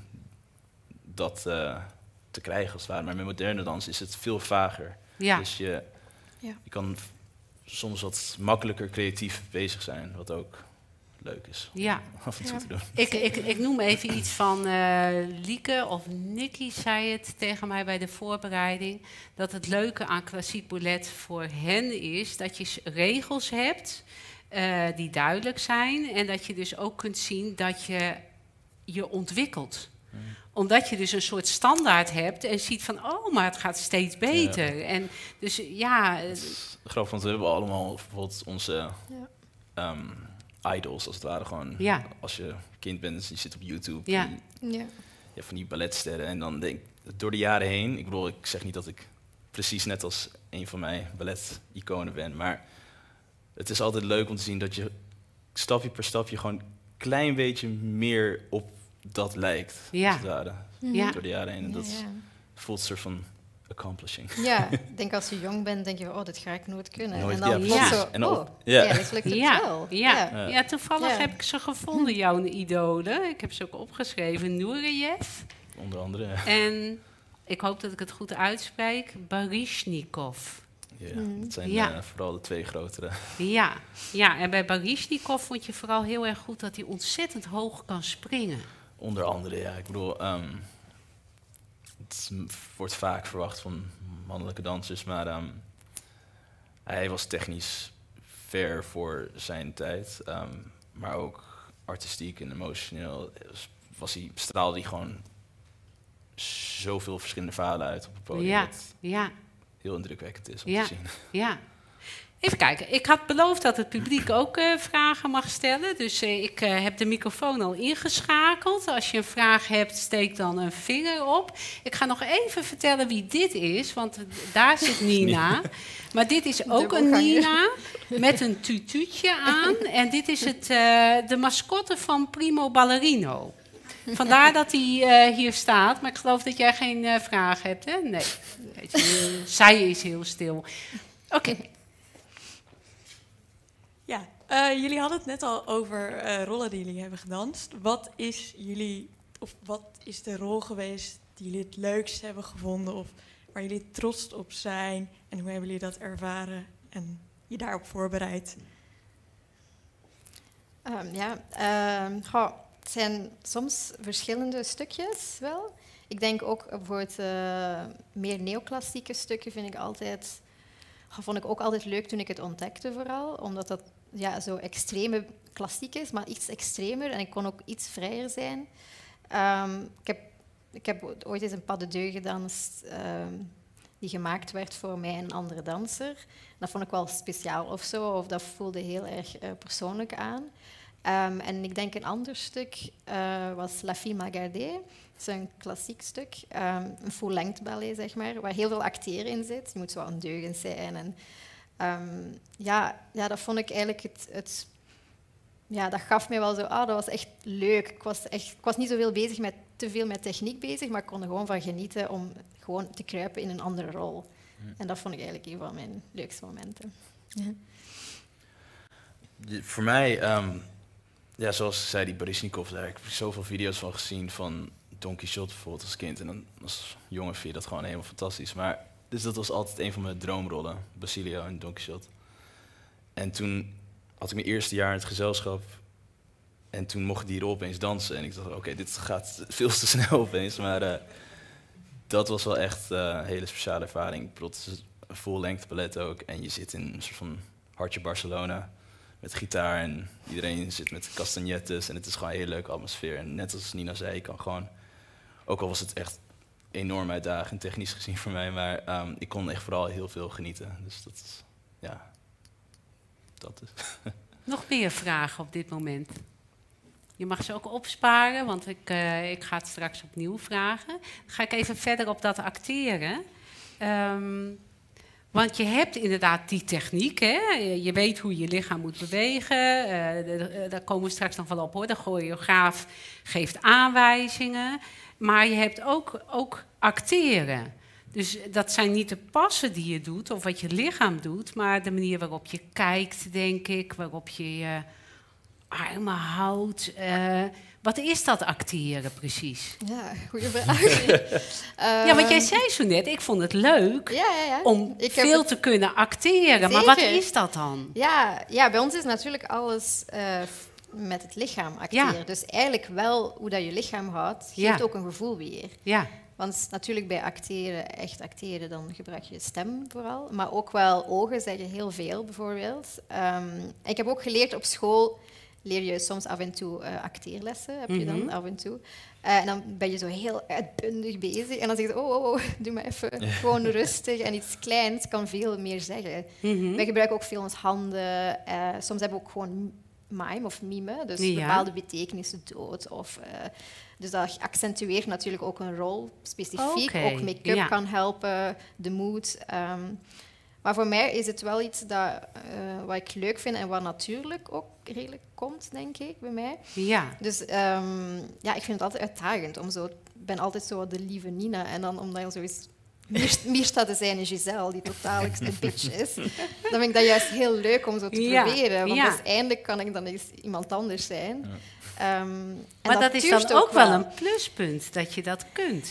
dat eh, te krijgen als het ware. Maar met moderne dans is het veel vager. ja. Dus je, Ja. je kan v- soms wat makkelijker creatief bezig zijn, wat ook leuk is om Ja. af en toe Ja. te doen. Ik, ik, ik noem even iets van eh, Lieke of Nikki zei het tegen mij bij de voorbereiding. Dat het leuke aan klassiek ballet voor hen is dat je s- regels hebt eh, die duidelijk zijn. En dat je dus ook kunt zien dat je je ontwikkelt. Omdat je dus een soort standaard hebt en ziet van, oh, maar het gaat steeds beter. En dus ja, eh, Grappig, want we hebben allemaal bijvoorbeeld onze Ja. ehm, idols, als het ware. Gewoon, Ja. als je kind bent en je zit op YouTube, Ja. die- Ja. je hebt van die balletsterren. En dan denk ik, door de jaren heen, ik bedoel, ik zeg niet dat ik precies net als een van mijn ballet-iconen ben, maar het is altijd leuk om te zien dat je stapje per stapje gewoon een klein beetje meer op dat lijkt, Ja. als het ware. Ja. Door de jaren heen. En dat Ja, ja. voelt een soort van accomplishing. Ja, ik denk als je jong bent, denk je, oh, dit ga ik nooit kunnen. Nooit, en dan ja, plots precies. zo, En dan oh, op- ja. eigenlijk lukt het ja, wel. ja. Ja. ja, toevallig Ja. heb ik ze gevonden, jouw idolen. Ik heb ze ook opgeschreven, Nureyev. Onder andere. En ik hoop dat ik het goed uitspreek, Baryshnikov. Ja, Mm. dat zijn Ja. eh, vooral de twee grotere. Ja, ja, en bij Baryshnikov vond je vooral heel erg goed dat hij ontzettend hoog kan springen. Onder andere, ja. Ik bedoel, ehm, het is- wordt vaak verwacht van mannelijke dansers, maar ehm, hij was technisch ver voor zijn tijd. ehm, maar ook artistiek en emotioneel was- was hij, straalde hij gewoon zoveel verschillende verhalen uit op het podium. Ja, Dat ja, heel indrukwekkend is om Ja. te zien. ja. Even kijken, ik had beloofd dat het publiek ook eh, vragen mag stellen. Dus eh, ik eh, heb de microfoon al ingeschakeld. Als je een vraag hebt, steek dan een vinger op. Ik ga nog even vertellen wie dit is, want eh, daar zit Nina. Maar dit is ook een Dubbelganger. Nina met een tutuutje aan. En dit is het, eh, de mascotte van Primo Ballerino. Vandaar dat hij eh, hier staat. Maar ik geloof dat jij geen eh, vraag hebt, hè? Nee. Weet je, eh, zij is heel stil. Oké. Ja, eh, jullie hadden het net al over eh, rollen die jullie hebben gedanst. Wat is jullie, of wat is de rol geweest die jullie het leukst hebben gevonden, of waar jullie trots op zijn, en hoe hebben jullie dat ervaren en je daarop voorbereid? Ehm, ja, ehm, goh, het zijn soms verschillende stukjes wel. Ik denk ook eh, bijvoorbeeld eh, meer neoclassieke stukken vind ik altijd, goh, vond ik ook altijd leuk toen ik het ontdekte vooral, omdat dat ja, zo extreme klassiek is, maar iets extremer en ik kon ook iets vrijer zijn. Ehm, ik, heb, ik heb ooit eens een pas de deux gedanst ehm, die gemaakt werd voor mij en een andere danser. Dat vond ik wel speciaal of zo, of dat voelde heel erg eh, persoonlijk aan. Um, en ik denk een ander stuk uh, was La Fille Magardée. Dat is een klassiek stuk, um, een full-length ballet, zeg maar, waar heel veel acteren in zit. Je moet zo een deugend zijn. En, um, ja, ja, dat vond ik eigenlijk het, het... Ja, dat gaf mij wel zo... Ah, dat was echt leuk. Ik was, echt, ik was niet zoveel bezig met, te veel met techniek bezig, maar ik kon er gewoon van genieten om gewoon te kruipen in een andere rol. Mm. En dat vond ik eigenlijk een van mijn leukste momenten. Ja. De, voor mij... Um Ja, zoals ik zei, die Baryshnikov, daar heb ik zoveel video's van gezien van Don Quixote bijvoorbeeld als kind. En dan als jongen vind je dat gewoon helemaal fantastisch. Maar, dus dat was altijd een van mijn droomrollen, Basilio en Don Quixote. En toen had ik mijn eerste jaar in het gezelschap en toen mocht ik die rol opeens dansen. En ik dacht, oké, okay, dit gaat veel te snel opeens. Maar uh, dat was wel echt uh, een hele speciale ervaring. Het is een full-length ballet ook en je zit in een soort van hartje Barcelona. Met gitaar en iedereen zit met castagnettes en het is gewoon een hele leuke atmosfeer. En net als Nina zei, je kan gewoon, ook al was het echt enorm uitdagend, technisch gezien voor mij. Maar um, ik kon echt vooral heel veel genieten. Dus dat is, ja, dat is. Nog meer vragen op dit moment? Je mag ze ook opsparen, want ik, uh, ik ga het straks opnieuw vragen. Dan ga ik even verder op dat acteren. Um, want je hebt inderdaad die techniek, hè? Je weet hoe je lichaam moet bewegen. Uh, de, de, daar komen we straks nog wel op, hoor. De choreograaf geeft aanwijzingen. Maar je hebt ook, ook acteren. Dus dat zijn niet de passen die je doet of wat je lichaam doet, maar de manier waarop je kijkt, denk ik, waarop je je armen houdt. Uh, wat is dat acteren precies? Ja, goede vraag. uh, ja, want jij zei zo net, ik vond het leuk ja, ja, ja. om ik veel het... te kunnen acteren. Zeker. Maar wat is dat dan? Ja, ja, bij ons is natuurlijk alles uh, met het lichaam acteren. Ja. Dus eigenlijk wel hoe dat je lichaam houdt, geeft ja. ook een gevoel weer. Ja. Want natuurlijk bij acteren, echt acteren, dan gebruik je stem vooral. Maar ook wel ogen zeggen heel veel, bijvoorbeeld. Um, ik heb ook geleerd op school, leer je soms af en toe uh, acteerlessen, heb je mm-hmm. dan af en toe. Uh, en dan ben je zo heel uitbundig bezig. En dan zeg je, oh, oh, oh doe maar even gewoon rustig. En iets kleins kan veel meer zeggen. Mm-hmm. Wij gebruiken ook veel ons handen. Uh, soms hebben we ook gewoon mime of mime, dus ja. bepaalde betekenissen dood. Of, uh, dus dat accentueert natuurlijk ook een rol, specifiek. Okay. Ook make-up ja. kan helpen, de mood. Um, maar voor mij is het wel iets dat, uh, wat ik leuk vind en wat natuurlijk ook redelijk komt, denk ik, bij mij. Ja. Dus um, ja, ik vind het altijd uitdagend. Om zo, ik ben altijd zo de lieve Nina. En dan om dan zoiets meer, meer staat te zijn in Giselle, die totaal een bitch is. Dan vind ik dat juist heel leuk om zo te ja. proberen. Want ja. uiteindelijk kan ik dan eens iemand anders zijn. Ja. Um, maar dat, dat is dan ook wel een pluspunt, dat je dat kunt.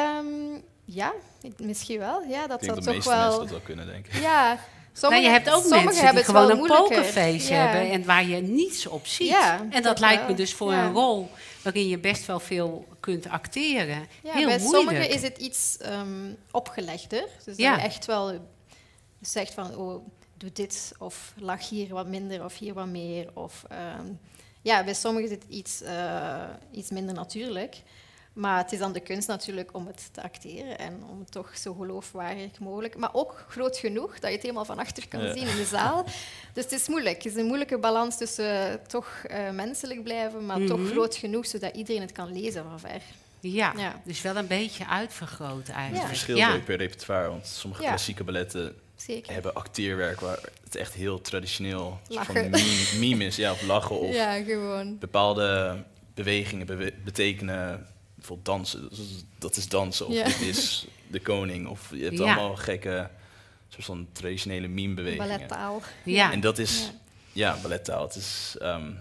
Um, ja, ik, misschien wel. Ja, dat ik denk dat de toch meeste wel... mensen dat wel kunnen, denk ik. Ja, sommige, nou, je hebt ook mensen die gewoon een pokerface ja. hebben en waar je niets op ziet. Ja, en dat, dat lijkt wel. me dus voor ja. een rol waarin je best wel veel kunt acteren. Ja, heel bij moeilijk. sommigen is het iets um, opgelegder. Dus ja. dat je echt wel zegt van, oh, doe dit, of lach hier wat minder, of hier wat meer. Of, um, ja, bij sommigen is het iets, uh, iets minder natuurlijk. Maar het is dan de kunst natuurlijk om het te acteren en om het toch zo geloofwaardig mogelijk, maar ook groot genoeg dat je het helemaal van achter kan ja. zien in de zaal. Dus het is moeilijk. Het is een moeilijke balans tussen uh, toch uh, menselijk blijven, maar mm-hmm. toch groot genoeg zodat iedereen het kan lezen van ver. Ja, ja. dus wel een beetje uitvergroot eigenlijk. Het verschilt ja. ook per repertoire, want sommige ja. klassieke balletten Zeker. hebben acteerwerk waar het echt heel traditioneel van meme, meme is, ja, of lachen of ja, gewoon. bepaalde bewegingen bewe betekenen. Bijvoorbeeld dansen, dat is dansen, of ja. dit is de koning, of je hebt ja. allemaal gekke soort van traditionele meme-bewegingen. Ballettaal. Ja. En dat is, ja, ja ballettaal. Het is, um,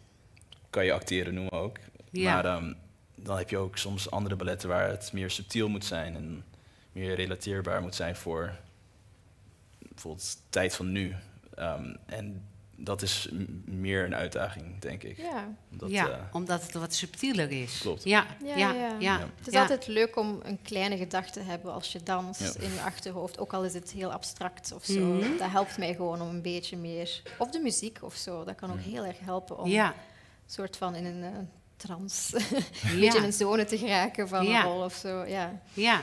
kan je acteren noemen ook. Ja. Maar um, dan heb je ook soms andere balletten waar het meer subtiel moet zijn en meer relateerbaar moet zijn voor bijvoorbeeld de tijd van nu. Um, en dat is meer een uitdaging, denk ik. Ja, dat, ja uh, omdat het wat subtieler is. Klopt. Ja, ja, ja, ja. ja. ja. Het is ja. altijd leuk om een kleine gedachte te hebben als je danst ja. in je achterhoofd. Ook al is het heel abstract of zo. Mm-hmm. Dat helpt mij gewoon om een beetje meer... Of de muziek of zo. Dat kan ook heel erg helpen om ja. een soort van in een uh, trance... een ja. beetje in een zone te geraken van ja. een rol of zo. Ja. ja.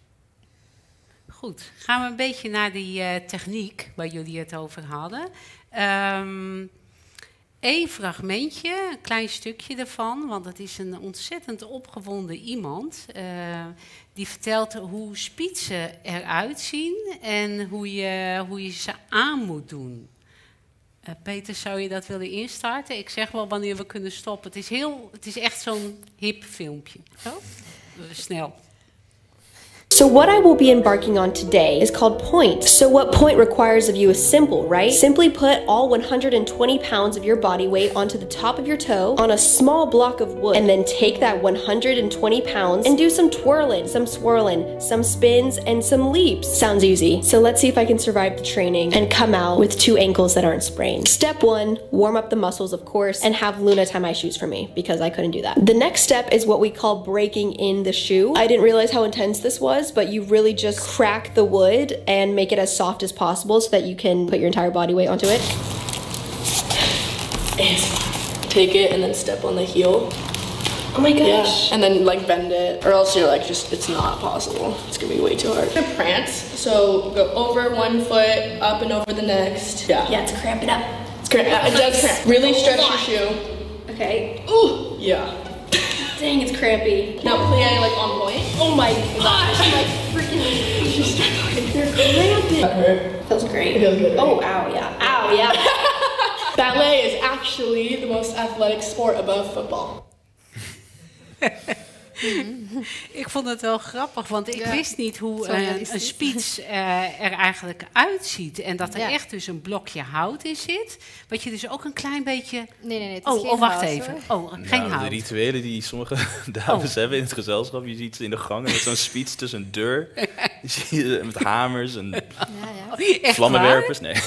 Goed. Gaan we een beetje naar die uh, techniek waar jullie het over hadden. Um, Eén fragmentje, een klein stukje ervan, want het is een ontzettend opgewonden iemand. Uh, die vertelt hoe spitsen eruit zien en hoe je, hoe je ze aan moet doen. Uh, Peter, zou je dat willen instarten? Ik zeg wel wanneer we kunnen stoppen. Het is, heel, het is echt zo'n hip filmpje. Oh? Uh, snel. So what I will be embarking on today is called point. So what point requires of you is simple, right? Simply put all one hundred twenty pounds of your body weight onto the top of your toe on a small block of wood, and then take that one hundred twenty pounds and do some twirling, some swirling, some spins, and some leaps. Sounds easy. So let's see if I can survive the training and come out with two ankles that aren't sprained. Step one, warm up the muscles, of course, and have Luna tie my shoes for me because I couldn't do that. The next step is what we call breaking in the shoe. I didn't realize how intense this was, but you really just crack the wood and make it as soft as possible so that you can put your entire body weight onto it. And take it and then step on the heel. Oh my gosh. Yeah. And then like bend it, or else you're like just, it's not possible. It's gonna be way too hard. Gonna prance, so go over one foot, up and over the next. Yeah. Yeah, to cramp it up. It's cramp, uh, it does cramp. Really stretch your shoe. Okay. Ooh. Yeah. Dang, it's crampy. Now plie like on point. Oh my gosh. I'm like freaking, you're struggling. You're cramping. That hurt. Feels great. It feels good. Right? Oh, ow, yeah. Ow, yeah. Ballet is actually the most athletic sport above football. Ik vond het wel grappig, want ik ja. wist niet hoe uh, een speech uh, er eigenlijk uitziet. En dat er ja. echt dus een blokje hout in zit. Wat je dus ook een klein beetje... Nee, nee, nee. Het is oh, geen oh, wacht hout, even. Hoor. Oh, geen nou, hout. De rituelen die sommige dames oh. hebben in het gezelschap. Je ziet ze in de gangen met zo'n speech tussen een deur. Je ziet ze met hamers en ja, ja. vlammenwerpers. Nee.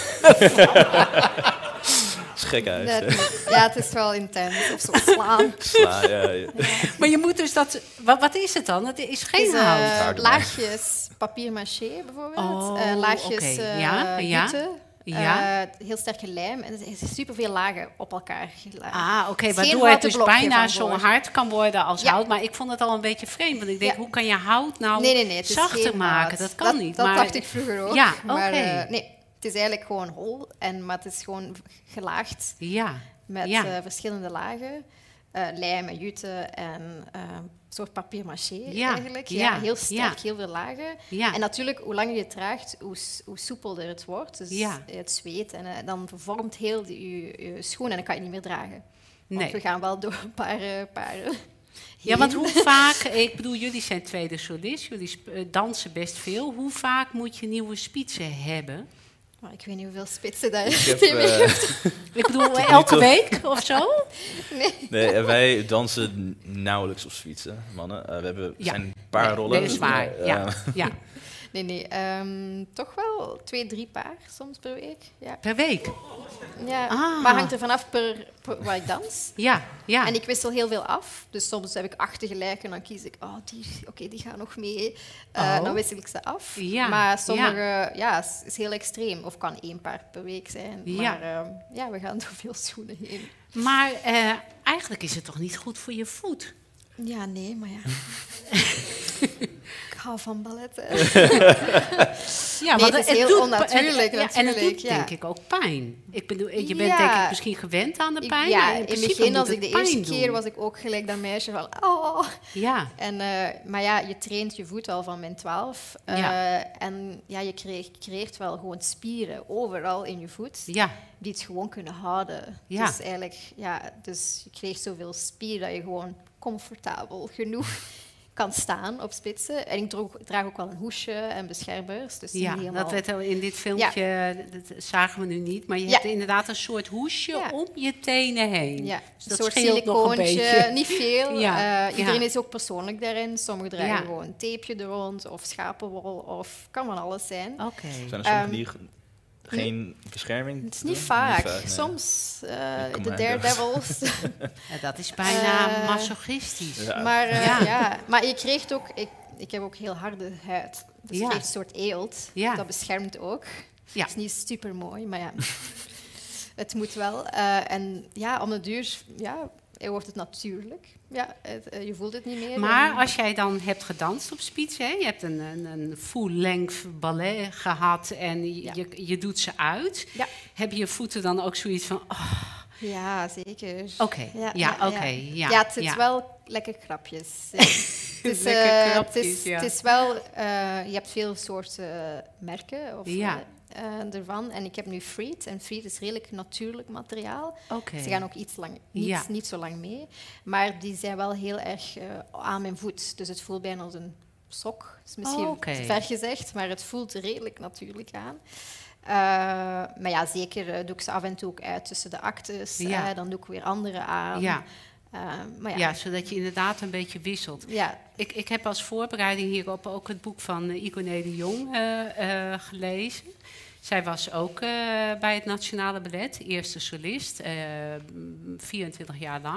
Gek uit. Dat, ja, het is wel intens. Of zo slaan. Slaan, ja, ja. Ja. Maar je moet dus dat... Wat, wat is het dan? Het is geen het is, uh, hout. Laagjes papier maché bijvoorbeeld. Oh, uh, laagjes okay. uh, ja, ja. jute. Ja. Uh, heel sterke lijm. En er zijn superveel lagen op elkaar. Ah, oké. Okay, waardoor het dus bijna zo hard kan worden als ja. hout. Maar ik vond het al een beetje vreemd. Want ik denk, ja. hoe kan je hout nou nee, nee, nee, zachter maken? Hout. Dat kan dat, niet. Dat maar... dacht ik vroeger ook. Ja, oké. Okay. Uh, nee. Het is eigenlijk gewoon hol, en, maar het is gewoon gelaagd ja. met ja. uh, verschillende lagen. Uh, lijm en jute en uh, een soort papier maché ja. eigenlijk. Ja, ja. heel sterk, ja. heel veel lagen. Ja. En natuurlijk, hoe langer je het draagt, hoe, hoe soepelder het wordt. Dus ja. het zweet. En uh, dan vormt heel die, je, je schoen en dan kan je niet meer dragen. Want nee. we gaan wel door een paar... Uh, paar uh, ja, want hoe vaak... Ik bedoel, jullie zijn tweede solist. Jullie dansen best veel. Hoe vaak moet je nieuwe spitsen hebben? Maar ik weet niet hoeveel spitsen daar ik heb. Uh, ik bedoel, elke week of zo? Nee. nee, wij dansen nauwelijks op fietsen, mannen. Uh, we hebben, ja. zijn een paar nee, rollen. Dat is waar, uh, ja. ja. Nee, nee. Um, toch wel twee, drie paar soms per week. Ja. Per week? Ja, ah. maar hangt er vanaf per, per waar ik dans. Ja, ja. En ik wissel heel veel af. Dus soms heb ik acht tegelijk en dan kies ik, oh, die, oké, okay, die gaan nog mee. Uh, oh. Dan wissel ik ze af. Ja. Maar sommige, ja, ja is, is heel extreem. Of kan één paar per week zijn. Ja. Maar uh, ja, we gaan door veel schoenen heen. Maar uh, eigenlijk is het toch niet goed voor je voet? Ja, nee, maar ja. Ik hou van balletten. ja, nee, want het is heel doet, onnatuurlijk. Het, ja, en het doet ja. denk ik ook pijn. Ik bedoel, je bent ja. denk ik misschien gewend aan de pijn. Ja, in, in het begin, als ik de eerste doen. keer was ik ook gelijk dat meisje van... Oh. Ja. En, uh, maar ja, je traint je voet al van mijn twaalf. Uh, ja. En ja, je creëert, creëert wel gewoon spieren overal in je voet. Ja. Die het gewoon kunnen houden. Ja. Dus eigenlijk, ja, dus je krijgt zoveel spier dat je gewoon comfortabel genoeg kan staan op spitsen. En ik draag, draag ook wel een hoesje en beschermers. Dus ja, helemaal... dat werd al in dit filmpje, ja. dat zagen we nu niet. Maar je ja. hebt inderdaad een soort hoesje ja. om je tenen heen. Ja, dus dat een soort scheelt nog een beetje. Niet veel. Ja. Uh, iedereen ja. is ook persoonlijk daarin. Sommigen dragen ja. gewoon een tapeje er rond of schapenwol of kan van alles zijn. Oké. Okay. Zijn er sommigen die geen bescherming? Het is niet vaak. Niet vaak nee. Soms uh, de daredevils. Ja, dat is bijna uh, masochistisch. Ja. Maar, uh, ja. Ja. maar je krijgt ook... Ik, ik heb ook heel harde huid. Dus ja. je krijgt een soort eelt. Ja. Dat beschermt ook. Ja. Het is niet super mooi, maar ja. Het moet wel. Uh, en ja, om de duur ja, wordt het natuurlijk. Ja, het, uh, je voelt het niet meer. Maar en... als jij dan hebt gedanst op Spitz, hè, je hebt een, een, een full-length ballet gehad en je, ja. je, je doet ze uit. Ja. Heb je voeten dan ook zoiets van... Oh. Ja, zeker. Oké, okay. ja, ja, ja, okay. ja. ja, het is ja. wel lekker krapjes. Ja. het, is, lekker uh, krapjes het, is, ja. het is wel... Uh, je hebt veel soorten uh, merken of, ja. uh, ervan. En ik heb nu Freed. En Freed is redelijk natuurlijk materiaal. Okay. Ze gaan ook iets lang, niet, ja. niet zo lang mee. Maar die zijn wel heel erg uh, aan mijn voet. Dus het voelt bijna als een sok. Dat is misschien oh, okay. te ver gezegd, maar het voelt redelijk natuurlijk aan. Uh, maar ja, zeker uh, doe ik ze af en toe ook uit tussen de actes. Ja. Uh, dan doe ik weer andere aan. Ja. Uh, maar ja. ja, zodat je inderdaad een beetje wisselt. Ja. Ik, ik heb als voorbereiding hierop ook het boek van uh, Igoné de Jong uh, uh, gelezen. Zij was ook uh, bij het Nationale Ballet, eerste solist, uh, vierentwintig jaar lang.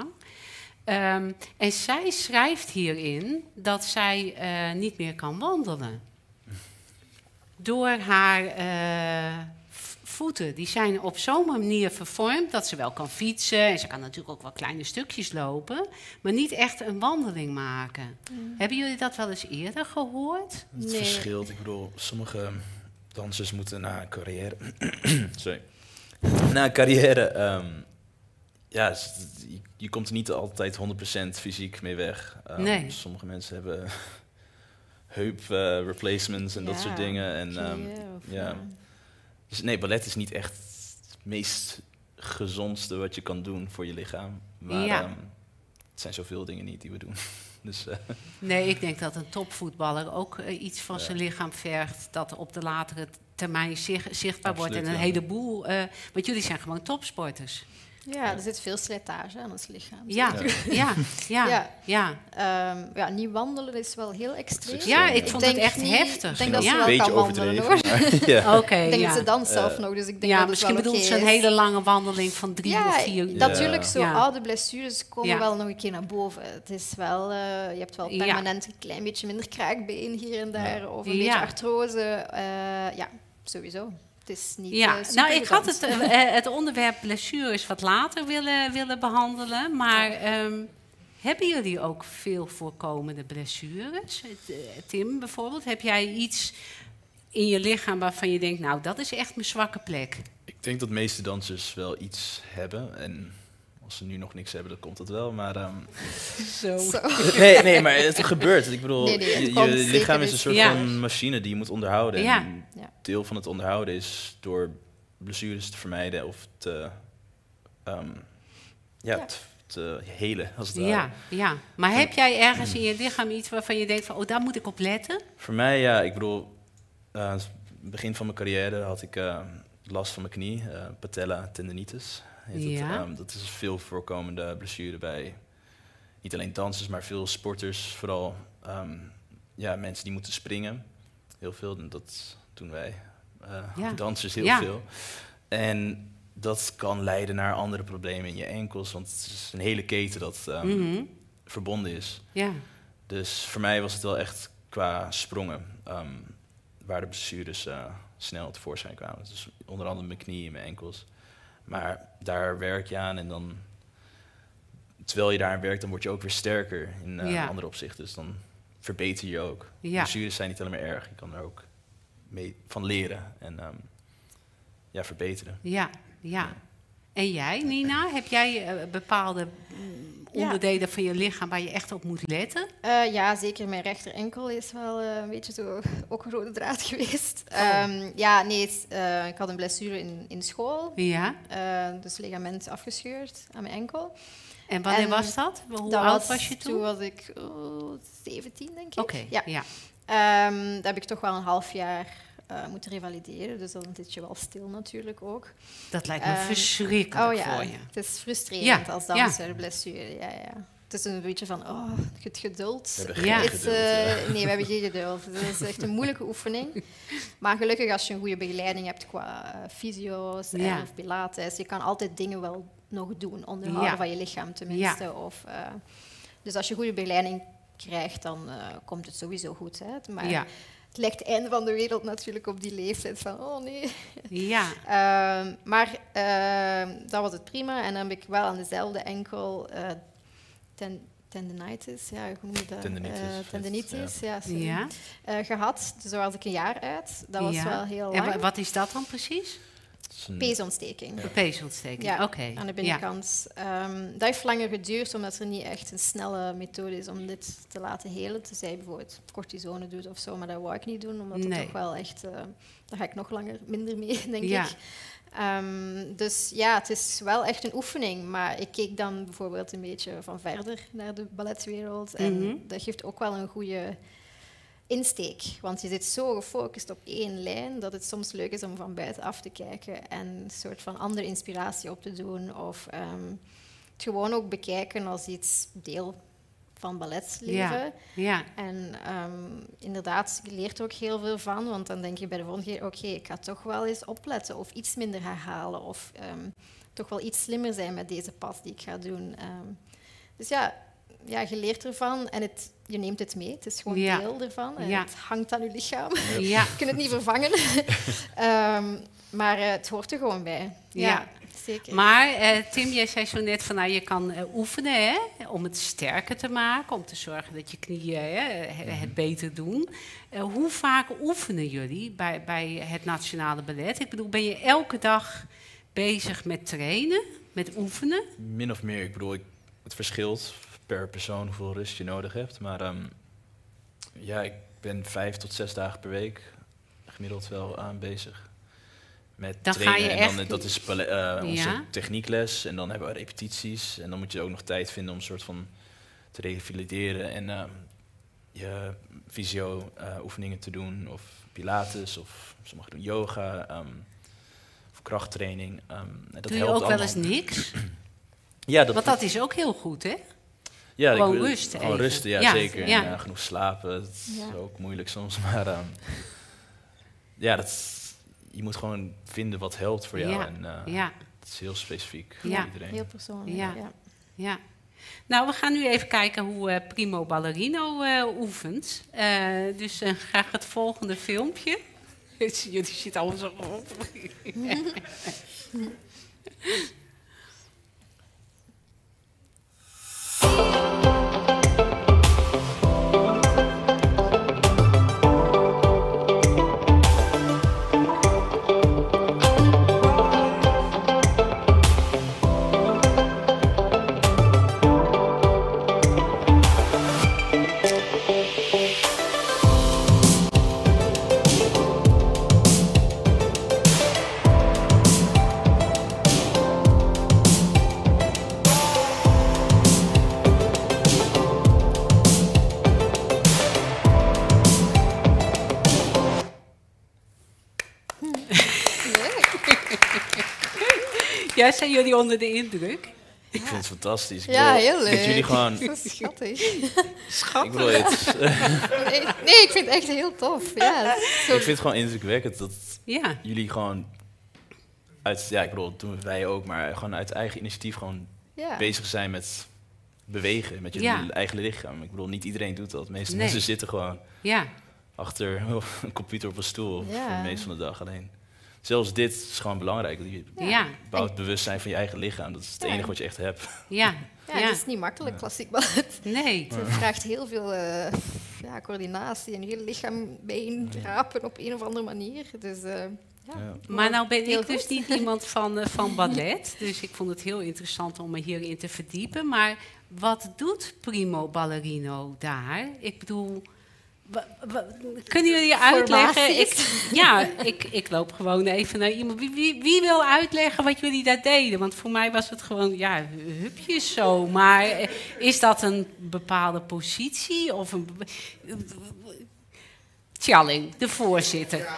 Um, en zij schrijft hierin dat zij uh, niet meer kan wandelen. Door haar uh, voeten die zijn op zo'n manier vervormd dat ze wel kan fietsen. En ze kan natuurlijk ook wel kleine stukjes lopen. Maar niet echt een wandeling maken. Mm. Hebben jullie dat wel eens eerder gehoord? Het Nee. verschilt. Ik bedoel, sommige dansers moeten na een carrière... Sorry. Na een carrière... Um, ja, je, je komt er niet altijd honderd procent fysiek mee weg. Um, nee. Sommige mensen hebben heup uh, replacements en ja, dat soort dingen. En, um, of, ja. Ja. Dus nee, ballet is niet echt het meest gezondste wat je kan doen voor je lichaam. Maar ja. um, het zijn zoveel dingen niet die we doen. Dus, uh, nee, ik denk dat een topvoetballer ook uh, iets van ja. zijn lichaam vergt dat op de latere termijn zich, zichtbaar Absoluut, wordt. En een ja. heleboel, uh, want jullie zijn gewoon topsporters. Ja, er zit veel slijtage aan ons lichaam. Ja, ja, ja. ja. ja. Um, ja niet wandelen is wel heel extreem. Ja, ik vond ik het echt niet, heftig. Ik denk dat ja. ze wel een kan wandelen, hoor. Ja. Okay, ik denk ja. dat ze dan zelf uh, nog, dus ik denk ja, dat misschien het wel bedoelt okay ze een hele lange wandeling van drie ja, of vier uur. Ja. Natuurlijk, zo ja. oude blessures komen ja. wel nog een keer naar boven. Het is wel, uh, je hebt wel permanent ja. een klein beetje minder kraakbeen hier en daar, ja. of een ja. beetje artrose. Uh, ja, sowieso. Het is niet ja, uh, nou, ik had het, uh, het onderwerp blessures wat later willen, willen behandelen, maar um, hebben jullie ook veel voorkomende blessures? Tim, bijvoorbeeld, heb jij iets in je lichaam waarvan je denkt, nou, dat is echt mijn zwakke plek? Ik denk dat de meeste dansers wel iets hebben en als ze nu nog niks hebben, dan komt dat wel, maar... Um, Zo. Zo. Nee, nee, maar het gebeurt. Ik bedoel, nee, nee, je, je lichaam is een soort ja. van machine die je moet onderhouden. Ja. En deel van het onderhouden is door blessures te vermijden of te, um, ja, ja. te, te helen, als het ware. Ja, ja, maar heb jij ergens in je lichaam iets waarvan je denkt van, oh, daar moet ik op letten? Voor mij, ja, ik bedoel, uh, begin van mijn carrière had ik uh, last van mijn knie, uh, patella tendinitis. Ja. Het, um, dat is een veel voorkomende blessure bij niet alleen dansers, maar veel sporters. Vooral um, ja, mensen die moeten springen. Heel veel, en dat doen wij. Uh, ja. Dansers heel ja. veel. En dat kan leiden naar andere problemen in je enkels. Want het is een hele keten dat um, mm-hmm. verbonden is. Ja. Dus voor mij was het wel echt qua sprongen. Um, waar de blessures uh, snel tevoorschijn kwamen. Dus onder andere mijn knieën en mijn enkels. Maar daar werk je aan en dan, terwijl je daaraan werkt, dan word je ook weer sterker in uh, ja. andere opzichten. Dus dan verbeter je ook. Ja. Blessures zijn niet alleen maar erg, je kan er ook mee van leren en um, ja, verbeteren. Ja, ja. En jij, Nina, heb jij uh, bepaalde onderdelen ja. van je lichaam waar je echt op moet letten? Uh, ja, zeker. Mijn rechter enkel is wel uh, een beetje zo ook een rode draad geweest. Oh. Um, ja, nee, uh, ik had een blessure in, in school. Ja. Uh, dus ligament afgescheurd aan mijn enkel. En wanneer en was dat? Hoe dat oud was, was je toen? Toen was ik oh, zeventien, denk ik. Oké, okay, ja. ja. Um, daar heb ik toch wel een half jaar uh, moeten revalideren. Dus dan zit je wel stil natuurlijk ook. Dat lijkt me um, verschrikkelijk oh, ja, voor je. Het is frustrerend ja, als danser, ja. de blessure. Ja, ja. Het is een beetje van, oh, het geduld. We hebben ja. geen geduld. Uh, nee, we hebben geen geduld. Het is echt een moeilijke oefening. Maar gelukkig als je een goede begeleiding hebt qua uh, fysio's ja. of pilates, je kan altijd dingen wel nog doen, onderhouden ja. van je lichaam tenminste. Ja. Of, uh, dus als je goede begeleiding krijgt, dan uh, komt het sowieso goed. Hè? Maar ja. het ligt het einde van de wereld natuurlijk op die leeftijd van, oh nee. Ja. uh, maar uh, dat was het prima. En dan heb ik wel aan dezelfde enkel uh, ten, tendinitis, ja, hoe noem je dat? Tendinitis. Uh, tendinitis, ja, ja uh, gehad. Dus daar was ik een jaar uit. Dat was ja. wel heel lang. En wat is dat dan precies? Een peesontsteking. Een peesontsteking, ja, oké. Okay. Aan de binnenkant. Ja. Um, dat heeft langer geduurd, omdat er niet echt een snelle methode is om dit te laten helen. Tenzij je bijvoorbeeld cortisone doet of zo, maar dat wou ik niet doen, omdat nee. dat toch wel echt... Uh, daar ga ik nog langer minder mee, denk ja. ik. Um, dus ja, het is wel echt een oefening, maar ik keek dan bijvoorbeeld een beetje van verder naar de balletwereld. En mm-hmm. dat geeft ook wel een goede insteek, want je zit zo gefocust op één lijn dat het soms leuk is om van buiten af te kijken en een soort van andere inspiratie op te doen of um, het gewoon ook bekijken als iets deel van balletleven. Ja, ja. En um, inderdaad, je leert er ook heel veel van, want dan denk je bij de volgende keer, oké, okay, ik ga toch wel eens opletten of iets minder herhalen of um, toch wel iets slimmer zijn met deze pas die ik ga doen. Um, dus ja, ja, je leert ervan en het je neemt het mee. Het is gewoon Ja. deel ervan. En Ja. Het hangt aan je lichaam. Ja. Je kunt het niet vervangen. um, maar uh, het hoort er gewoon bij. Ja, Ja. zeker. Maar uh, Tim, jij zei zo net van nou, je kan uh, oefenen hè, om het sterker te maken, om te zorgen dat je knieën hè, het beter doen. Uh, hoe vaak oefenen jullie bij, bij het Nationale Ballet? Ik bedoel, ben je elke dag bezig met trainen, met oefenen? Min of meer. Ik bedoel, ik, het verschilt per persoon hoeveel rust je nodig hebt. Maar um, ja, ik ben vijf tot zes dagen per week gemiddeld wel aan bezig. Met Dan trainen. ga je en dan, echt... dat is ballet, uh, onze Ja. techniekles. En dan hebben we repetities. En dan moet je ook nog tijd vinden om een soort van te revalideren. En uh, je fysio-oefeningen uh, te doen. Of pilates. Of sommigen doen yoga. Um, of krachttraining. Um, en dat Doe je helpt ook wel allemaal. eens niks? Ja, dat, Want dat is ook heel goed, hè? ja, gewoon ik, wil- rusten Gewoon even. rusten, ja, Ja, zeker. ja. En uh, genoeg slapen. Dat is Ja. ook moeilijk soms. Maar um, ja, dat is- je moet gewoon vinden wat helpt voor jou. Ja, En, uh, ja, het is heel specifiek Ja. voor iedereen. Heel persoonlijk. Ja. Ja. ja. Nou, we gaan nu even kijken hoe uh, Primo Ballerino uh, oefent. Uh, dus uh, graag het volgende filmpje. Jullie zitten allemaal zo op. Ja, zijn jullie onder de indruk? Ik vind het fantastisch. Ik Ja, bedoel, heel leuk. Dat jullie gewoon... Dat is schattig. Ik bedoel, het is- Nee, nee, ik vind het echt heel tof. Ja, het is zo- ik vind het gewoon indrukwekkend dat Ja. jullie gewoon... Uit, ja, ik bedoel, dat doen wij ook, maar gewoon uit eigen initiatief gewoon ja. bezig zijn met bewegen, met je Ja. eigen lichaam. Ik bedoel, niet iedereen doet dat. De meeste Nee. mensen zitten gewoon Ja. achter een computer op een stoel Ja. voor de meeste van de dag alleen. Zelfs dit is gewoon belangrijk. Je Ja. bouwt bewustzijn van je eigen lichaam. Dat is het Ja. enige wat je echt hebt. Ja. Ja, het is niet makkelijk, klassiek ballet. Nee. Het vraagt heel veel uh, ja, coördinatie en je hele lichaam bijeenrapen op een of andere manier. Dus, uh, ja. Ja. Maar nou ben Heel ik dus goed. niet iemand van, uh, van ballet. Dus ik vond het heel interessant om me hierin te verdiepen. Maar wat doet Primo Ballerino daar? Ik bedoel, wa- wa- kunnen jullie uitleggen? Ik, Formaties? ja, ik, ik loop gewoon even naar iemand. Wie, wie, wie wil uitleggen wat jullie daar deden? Want voor mij was het gewoon, ja, hupjes zo. Maar eh, is dat een bepaalde positie? Of een... be- Tjalling, de voorzitter.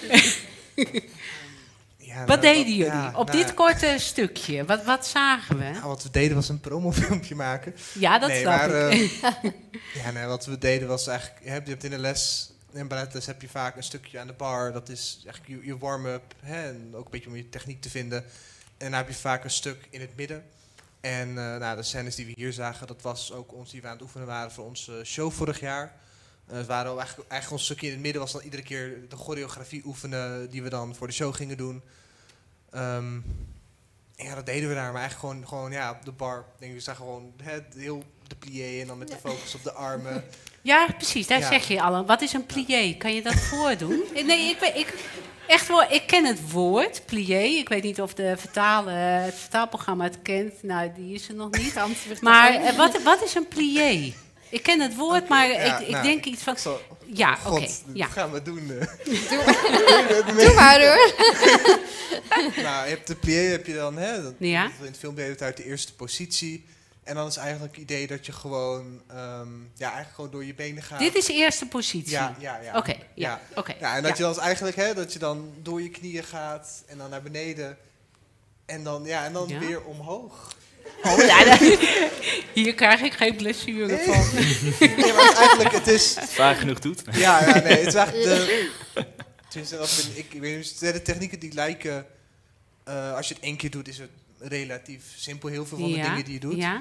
Ja, Wat nou, deden jullie ja, op nou, dit korte stukje? Wat, wat zagen we? nou, wat we deden was een promofilmpje maken. Ja, dat nee, snap maar, ik. eh, ja, nee, wat we deden was eigenlijk... Je hebt, je hebt in de les, in balletles heb je vaak een stukje aan de bar. Dat is eigenlijk je, je warm-up. Hè, en ook een beetje om je techniek te vinden. En dan heb je vaak een stuk in het midden. En uh, nou, de scènes die we hier zagen, dat was ook ons die we aan het oefenen waren voor onze show vorig jaar. Uh, het waren ook eigenlijk, eigenlijk ons stukje in het midden was dan iedere keer de choreografie oefenen die we dan voor de show gingen doen. Um, ja, dat deden we daar, maar eigenlijk gewoon, gewoon ja, op de bar. Ik denk, we staan gewoon hè, heel de plié en dan met de focus op de armen. Ja, precies, daar Ja. zeg je al. Wat is een plié? Kan je dat voordoen? Nee, ik, weet- ik, echt wel, ik ken het woord, plié. Ik weet niet of de vertalen, het vertaalprogramma het kent. Nou, die is er nog niet. Maar eh, wat, wat is een plié? Ik ken het woord, Oké, maar ja, ik, ik nou, denk iets van... ik zal- Ja, God, oké. dat ja. gaan we doen. eh. Doe maar hoor. Nou, je hebt de plié, heb je dan, hè, dat, Ja. in het filmpje heet het uit de eerste positie. En dan is eigenlijk het idee dat je gewoon, ehm, ja, eigenlijk gewoon door je benen gaat. Dit is de eerste positie. Ja, ja, ja. Oké, ja, oké. Ja, en dat ja. je dan is eigenlijk, hè, dat je dan door je knieën gaat en dan naar beneden. En dan, ja, en dan Ja. weer omhoog. Oh, ja, dat- hier krijg ik geen blessure van. Nee, maar het is eigenlijk, het is... Vaak genoeg doet. Ja, ja, nee, het is eigenlijk de... Tenminste, dat vind ik, ik weet niet, de technieken die lijken... Uh, als je het één keer doet, is het relatief simpel. Heel veel van de Ja, dingen die je doet. ja.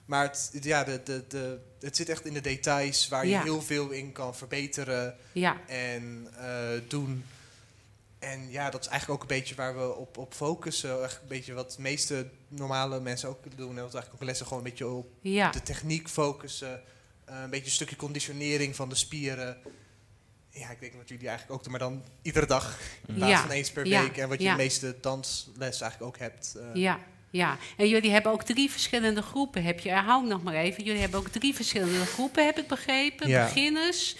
Maar het, ja, de, de, de, het zit echt in de details waar je Ja. heel veel in kan verbeteren Ja. en uh, doen. En ja, dat is eigenlijk ook een beetje waar we op, op focussen. Echt een beetje wat de meeste normale mensen ook doen. En wat eigenlijk ook lessen gewoon een beetje op Ja. de techniek focussen. Uh, een beetje een stukje conditionering van de spieren. Ja, ik denk dat jullie eigenlijk ook doen, maar dan iedere dag. In plaats Ja. van eens per Ja. week. En wat je Ja. de meeste danslessen eigenlijk ook hebt. Uh, Ja, ja. En jullie hebben ook drie verschillende groepen. Heb je, hou nog maar even. Jullie hebben ook drie verschillende groepen, heb ik begrepen. Ja. Beginners.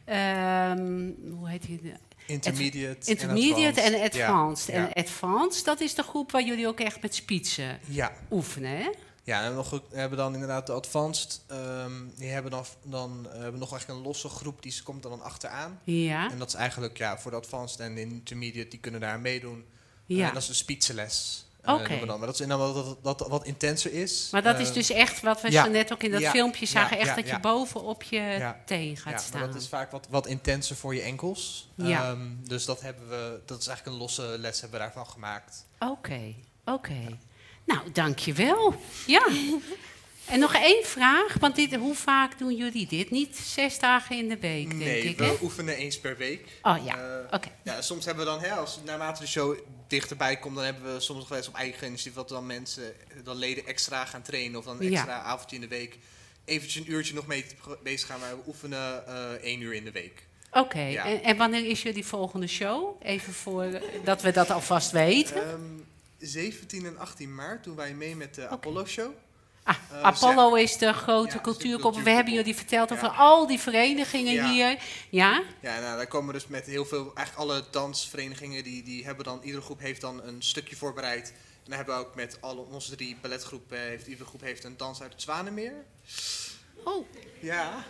Um, hoe heet die? Intermediate, Intermediate en advanced. advanced. Ja. En Ja. advanced, dat is de groep waar jullie ook echt met spitsen Ja. oefenen, hè? Ja, en nog, we hebben dan inderdaad de advanced. Um, die hebben dan, dan uh, hebben nog echt een losse groep, die komt dan achteraan. Ja. En dat is eigenlijk ja, voor de advanced en de intermediate, die kunnen daar meedoen. Ja. Uh, en dat is een spitsenles. Oké. Uh, maar dat is inderdaad dat, dat, dat wat intenser is. Maar dat Uh, is dus echt wat we ja. zo net ook in dat Ja. filmpje zagen. Ja, Echt ja, dat je ja. boven op je Ja. teen gaat ja, staan. maar dat is vaak wat, wat intenser voor je enkels. Ja. Um, dus dat hebben we, dat is eigenlijk een losse les hebben we daarvan gemaakt. Oké, okay, oké. Okay. Nou, dankjewel. Ja. En nog één vraag, want dit, hoe vaak doen jullie dit? Niet zes dagen in de week, denk nee, ik, we hè? oefenen eens per week. Oh ja, Uh, oké. Okay. Ja, soms hebben we dan, hè, als naarmate de show dichterbij komt, dan hebben we soms nog wel eens op eigen initiatief dat dan mensen, dan leden extra gaan trainen of dan een extra Ja. avondje in de week eventjes een uurtje nog mee bezig gaan, maar we oefenen uh, één uur in de week. Oké, okay. Ja. en, en wanneer is jullie volgende show? Even voor uh, dat we dat alvast weten. Um, zeventien en achttien maart doen wij mee met de okay. Apollo Show. Ah, uh, Apollo dus is de grote ja, cultuurkop. cultuur We hebben jullie verteld ja. over al die verenigingen ja. hier. Ja? Ja, nou, daar komen we dus met heel veel, eigenlijk alle dansverenigingen, die, die hebben dan, iedere groep heeft dan een stukje voorbereid. En dan hebben we ook met alle, onze drie balletgroepen, heeft, iedere groep heeft een dans uit het Zwanenmeer. Oh. Ja.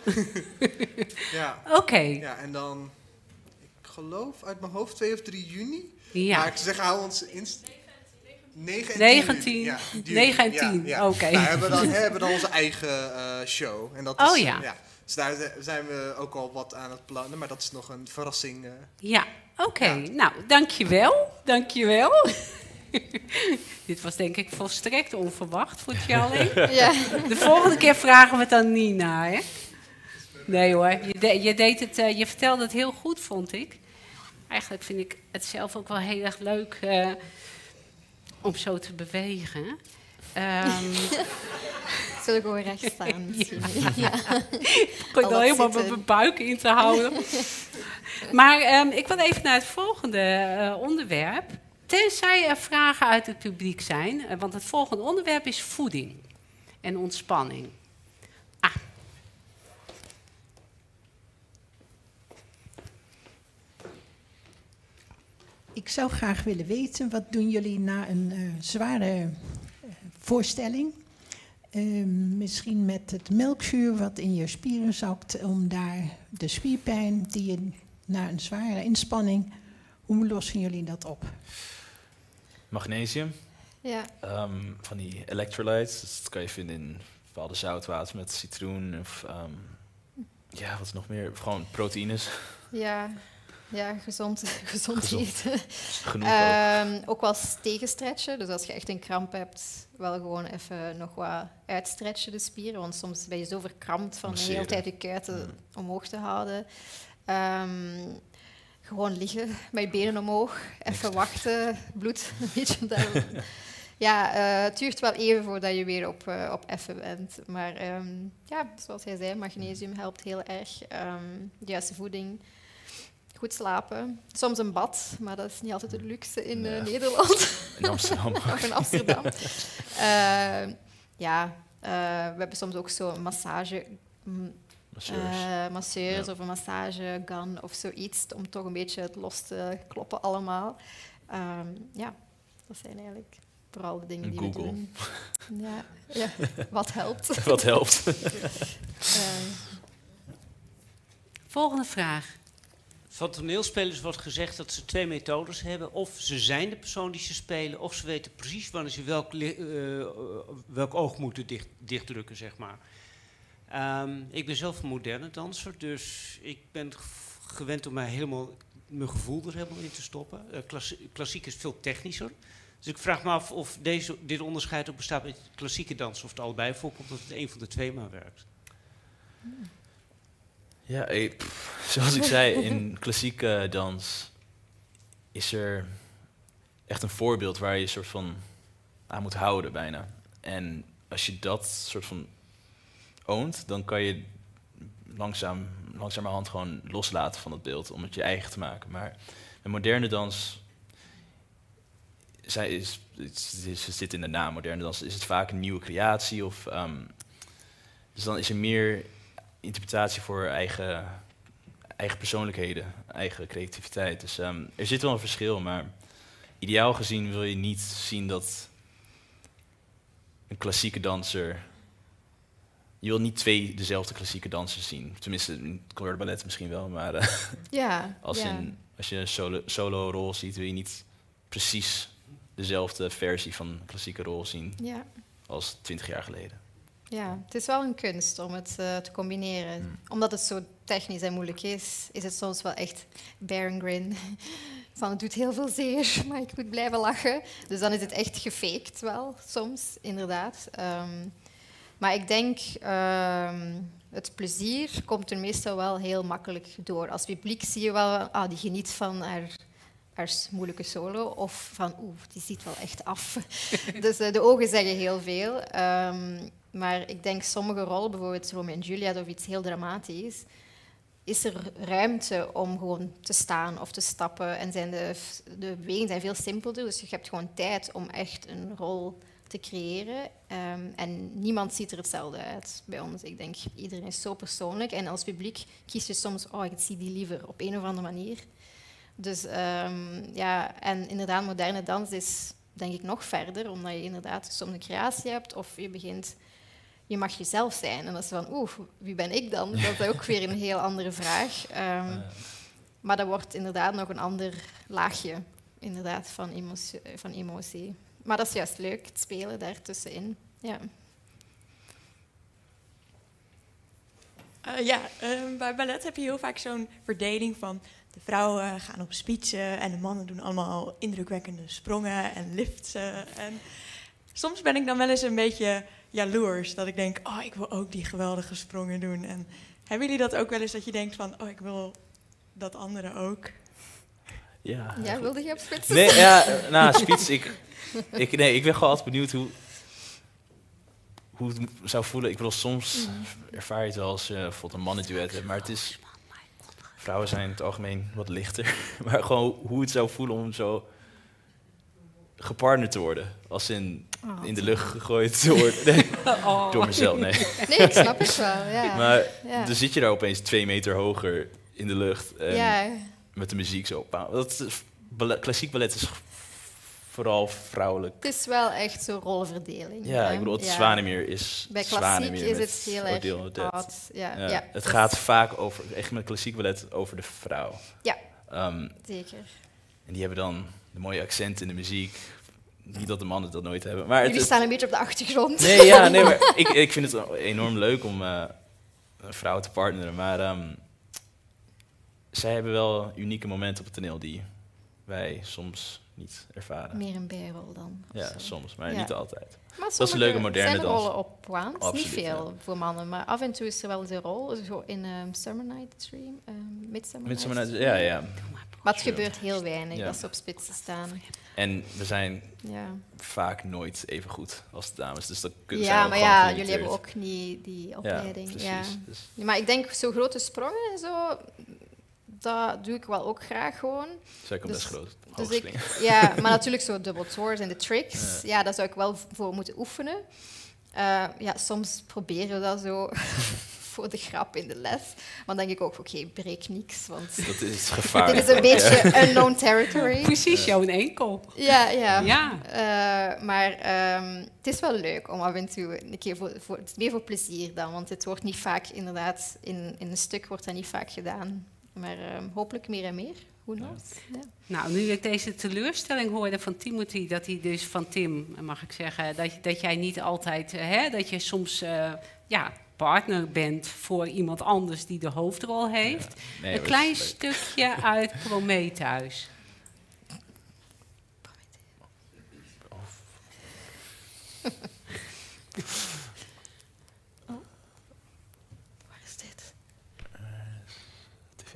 ja. Oké. Okay. Ja, en dan, ik geloof uit mijn hoofd twee of drie juni. Ja. Maar ik zeg, hou ons inst... negen en negentien. Ja, negen en tien, ja, ja. oké. Nou, hebben we dan, hebben dan onze eigen uh, show. En dat is, oh ja. ja. Dus daar zijn we ook al wat aan het plannen, maar dat is nog een verrassing. Uh, ja, oké. Okay. Ja. Nou, dankjewel. Dankjewel. Dit was denk ik volstrekt onverwacht voor Charlie. Ja. De volgende keer vragen we het aan Nina, hè? Nee hoor, je, de, je, deed het, uh, je vertelde het heel goed, vond ik. Eigenlijk vind ik het zelf ook wel heel erg leuk uh, om zo te bewegen. Um, Zullen we gewoon recht staan misschien? Ja. Ja. Ik kon al helemaal met mijn buik in te houden. Maar um, ik wil even naar het volgende uh, onderwerp. Tenzij er vragen uit het publiek zijn. Uh, want het volgende onderwerp is voeding en ontspanning. Ah. Ik zou graag willen weten, wat doen jullie na een uh, zware uh, voorstelling? Uh, misschien met het melkzuur wat in je spieren zakt, om daar de spierpijn die je na een zware inspanning, hoe lossen jullie dat op? Magnesium. Ja. Um, van die electrolytes, dus dat kan je vinden in bepaalde zoutwater met citroen of um, ja, wat is nog meer? Gewoon proteïnes. Ja. Ja, gezond, gezond, gezond. eten. Genoeg um, ook. ook wel tegenstretchen. Dus als je echt een kramp hebt, wel gewoon even nog wat uitstretchen de spieren. Want soms ben je zo verkrampt van de hele tijd je kuiten mm. omhoog te houden. Um, gewoon liggen, met je benen omhoog. Even Niks. wachten, bloed een beetje daar. Ja, uh, het duurt wel even voordat je weer op, uh, op effen bent. Maar um, ja, zoals hij zei, magnesium helpt heel erg. Um, de juiste voeding. Goed slapen. Soms een bad, maar dat is niet altijd het luxe in uh, Nederland. In Amsterdam. Of in Amsterdam. uh, ja, uh, we hebben soms ook zo'n massage... Masseurs. Uh, masseurs ja. of een massagegun of zoiets, om toch een beetje het los te kloppen allemaal. Um, ja, dat zijn eigenlijk vooral de dingen die Google. we doen. Ja, ja, wat helpt. Wat helpt. uh, Volgende vraag. Van toneelspelers wordt gezegd dat ze twee methodes hebben. Of ze zijn de persoon die ze spelen, of ze weten precies wanneer ze welk, uh, welk oog moeten dicht, dichtdrukken, zeg maar. Um, ik ben zelf een moderne danser, dus ik ben gewend om mij helemaal, mijn gevoel er helemaal in te stoppen. Uh, klassie, klassiek is veel technischer. Dus ik vraag me af of deze, dit onderscheid ook bestaat met klassieke dans, of het allebei voorkomt, of het een van de twee maar werkt. Ja, eh, pff, zoals ik zei, in klassieke dans is er echt een voorbeeld waar je soort van aan moet houden bijna. En als je dat soort van oont, dan kan je langzaam, langzamerhand gewoon loslaten van het beeld om het je eigen te maken. Maar een moderne dans, zij is, het, is, het zit in de naam, moderne dans, is het vaak een nieuwe creatie. Of, um, dus dan is er meer interpretatie voor eigen, eigen persoonlijkheden, eigen creativiteit. Dus um, er zit wel een verschil, maar ideaal gezien wil je niet zien dat een klassieke danser... Je wil niet twee dezelfde klassieke dansers zien. Tenminste, in het ballet misschien wel, maar uh, ja, als, ja. In, als je een solo, solo rol ziet, wil je niet precies dezelfde versie van een klassieke rol zien ja. als twintig jaar geleden. Ja, het is wel een kunst om het uh, te combineren. Hmm. Omdat het zo technisch en moeilijk is, is het soms wel echt bear and grin. Van, het doet heel veel zeer, maar ik moet blijven lachen. Dus dan is het echt gefaked wel, soms, inderdaad. Um, maar ik denk, um, het plezier komt er meestal wel heel makkelijk door. Als publiek zie je wel, ah, die geniet van haar, haar moeilijke solo. Of van, oeh, die ziet wel echt af. Dus uh, de ogen zeggen heel veel. Um, maar ik denk, sommige rollen, bijvoorbeeld Romeo en Juliet of iets heel dramatisch, is er ruimte om gewoon te staan of te stappen. En zijn de, de bewegingen zijn veel simpelder, dus je hebt gewoon tijd om echt een rol te creëren. Um, en niemand ziet er hetzelfde uit bij ons. Ik denk, iedereen is zo persoonlijk. En als publiek kies je soms, oh, ik zie die liever op een of andere manier. Dus um, ja, en inderdaad, moderne dans is denk ik nog verder, omdat je inderdaad soms een creatie hebt of je begint... Je mag jezelf zijn. En dat is van, oeh, wie ben ik dan? Dat is ook weer een heel andere vraag. Um, maar dat wordt inderdaad nog een ander laagje inderdaad, van, emotie, van emotie. Maar dat is juist leuk, het spelen daartussenin. Ja, uh, ja uh, bij ballet heb je heel vaak zo'n verdeling van... De vrouwen gaan op speechen en de mannen doen allemaal indrukwekkende sprongen en liftsen. En soms ben ik dan wel eens een beetje... jaloers, dat ik denk, oh, ik wil ook die geweldige sprongen doen. En hebben jullie dat ook wel eens, dat je denkt van, oh, ik wil dat anderen ook? Ja, ja wilde je op spits? Nee, ja, nou, spits, ik, ik, nee, ik ben gewoon altijd benieuwd hoe, hoe het zou voelen. Ik bedoel, soms mm. ervaar je het wel als je bijvoorbeeld een mannenduet hebt, maar het is, vrouwen zijn in het algemeen wat lichter. Maar gewoon hoe het zou voelen om zo gepartnerd te worden. Als in, oh, in de lucht gegooid te worden. Nee, oh. Door mezelf, nee. Nee, ik snap het wel, ja. Maar ja. dan zit je daar opeens twee meter hoger in de lucht. En ja. met de muziek zo. Dat is, ballet, klassiek ballet is vooral vrouwelijk. Het is wel echt zo'n rollenverdeling. Ja, ik bedoel, het ja. Zwanemeer is Bij klassiek is het heel erg hard. Ja, ja. ja. Het gaat vaak over, echt met klassiek ballet, over de vrouw. Ja, um, zeker. En die hebben dan de mooie accenten in de muziek. Niet dat de mannen dat nooit hebben. Maar Jullie het, staan een beetje op de achtergrond. Nee, ja, nee, maar ik, ik vind het enorm leuk om uh, een vrouw te partneren. Maar um, zij hebben wel unieke momenten op het toneel die wij soms niet ervaren. Meer een bijrol dan. Ja, zo. soms, maar ja. niet altijd. Maar dat is een leuke moderne zijn dans. rollen op Waans, niet veel ja. voor mannen, maar af en toe is er wel eens een rol. Zo in um, Summer Night Dream, um, Midsummer, Midsummer Night Night, ja, ja. Maar het gebeurt heel weinig ja. dat ze op spitsen staan. En we zijn ja. vaak nooit even goed als de dames, dus dat kunnen ja, maar ja, jullie hebben ook niet die opleiding. Ja, precies, ja. Dus. Maar ik denk, zo grote sprongen en zo, dat doe ik wel ook graag gewoon. Zij kan dus, best groot dus ik, ja, maar natuurlijk zo double tours en de tricks, ja. ja, daar zou ik wel voor moeten oefenen. Uh, ja, soms proberen we dat zo voor de grap in de les. Maar dan denk ik ook, oké, okay, breek niks, want dat is gevaarlijk. Dit is een beetje ja. unknown territory. Precies, jouw enkel. Ja, ja. ja. Uh, maar um, het is wel leuk om af en toe een keer voor, voor, meer voor plezier dan, want het wordt niet vaak, inderdaad, in, in een stuk wordt dat niet vaak gedaan. Maar um, hopelijk meer en meer. Who knows? Ja. Nou, nu ik deze teleurstelling hoorde van Timothy, dat hij dus van Tim, mag ik zeggen, dat, dat jij niet altijd, hè, dat je soms uh, ja, partner bent voor iemand anders die de hoofdrol heeft. Ja, nee, een klein stukje uit Prometheus. Oh. Waar is dit? Uh, tv.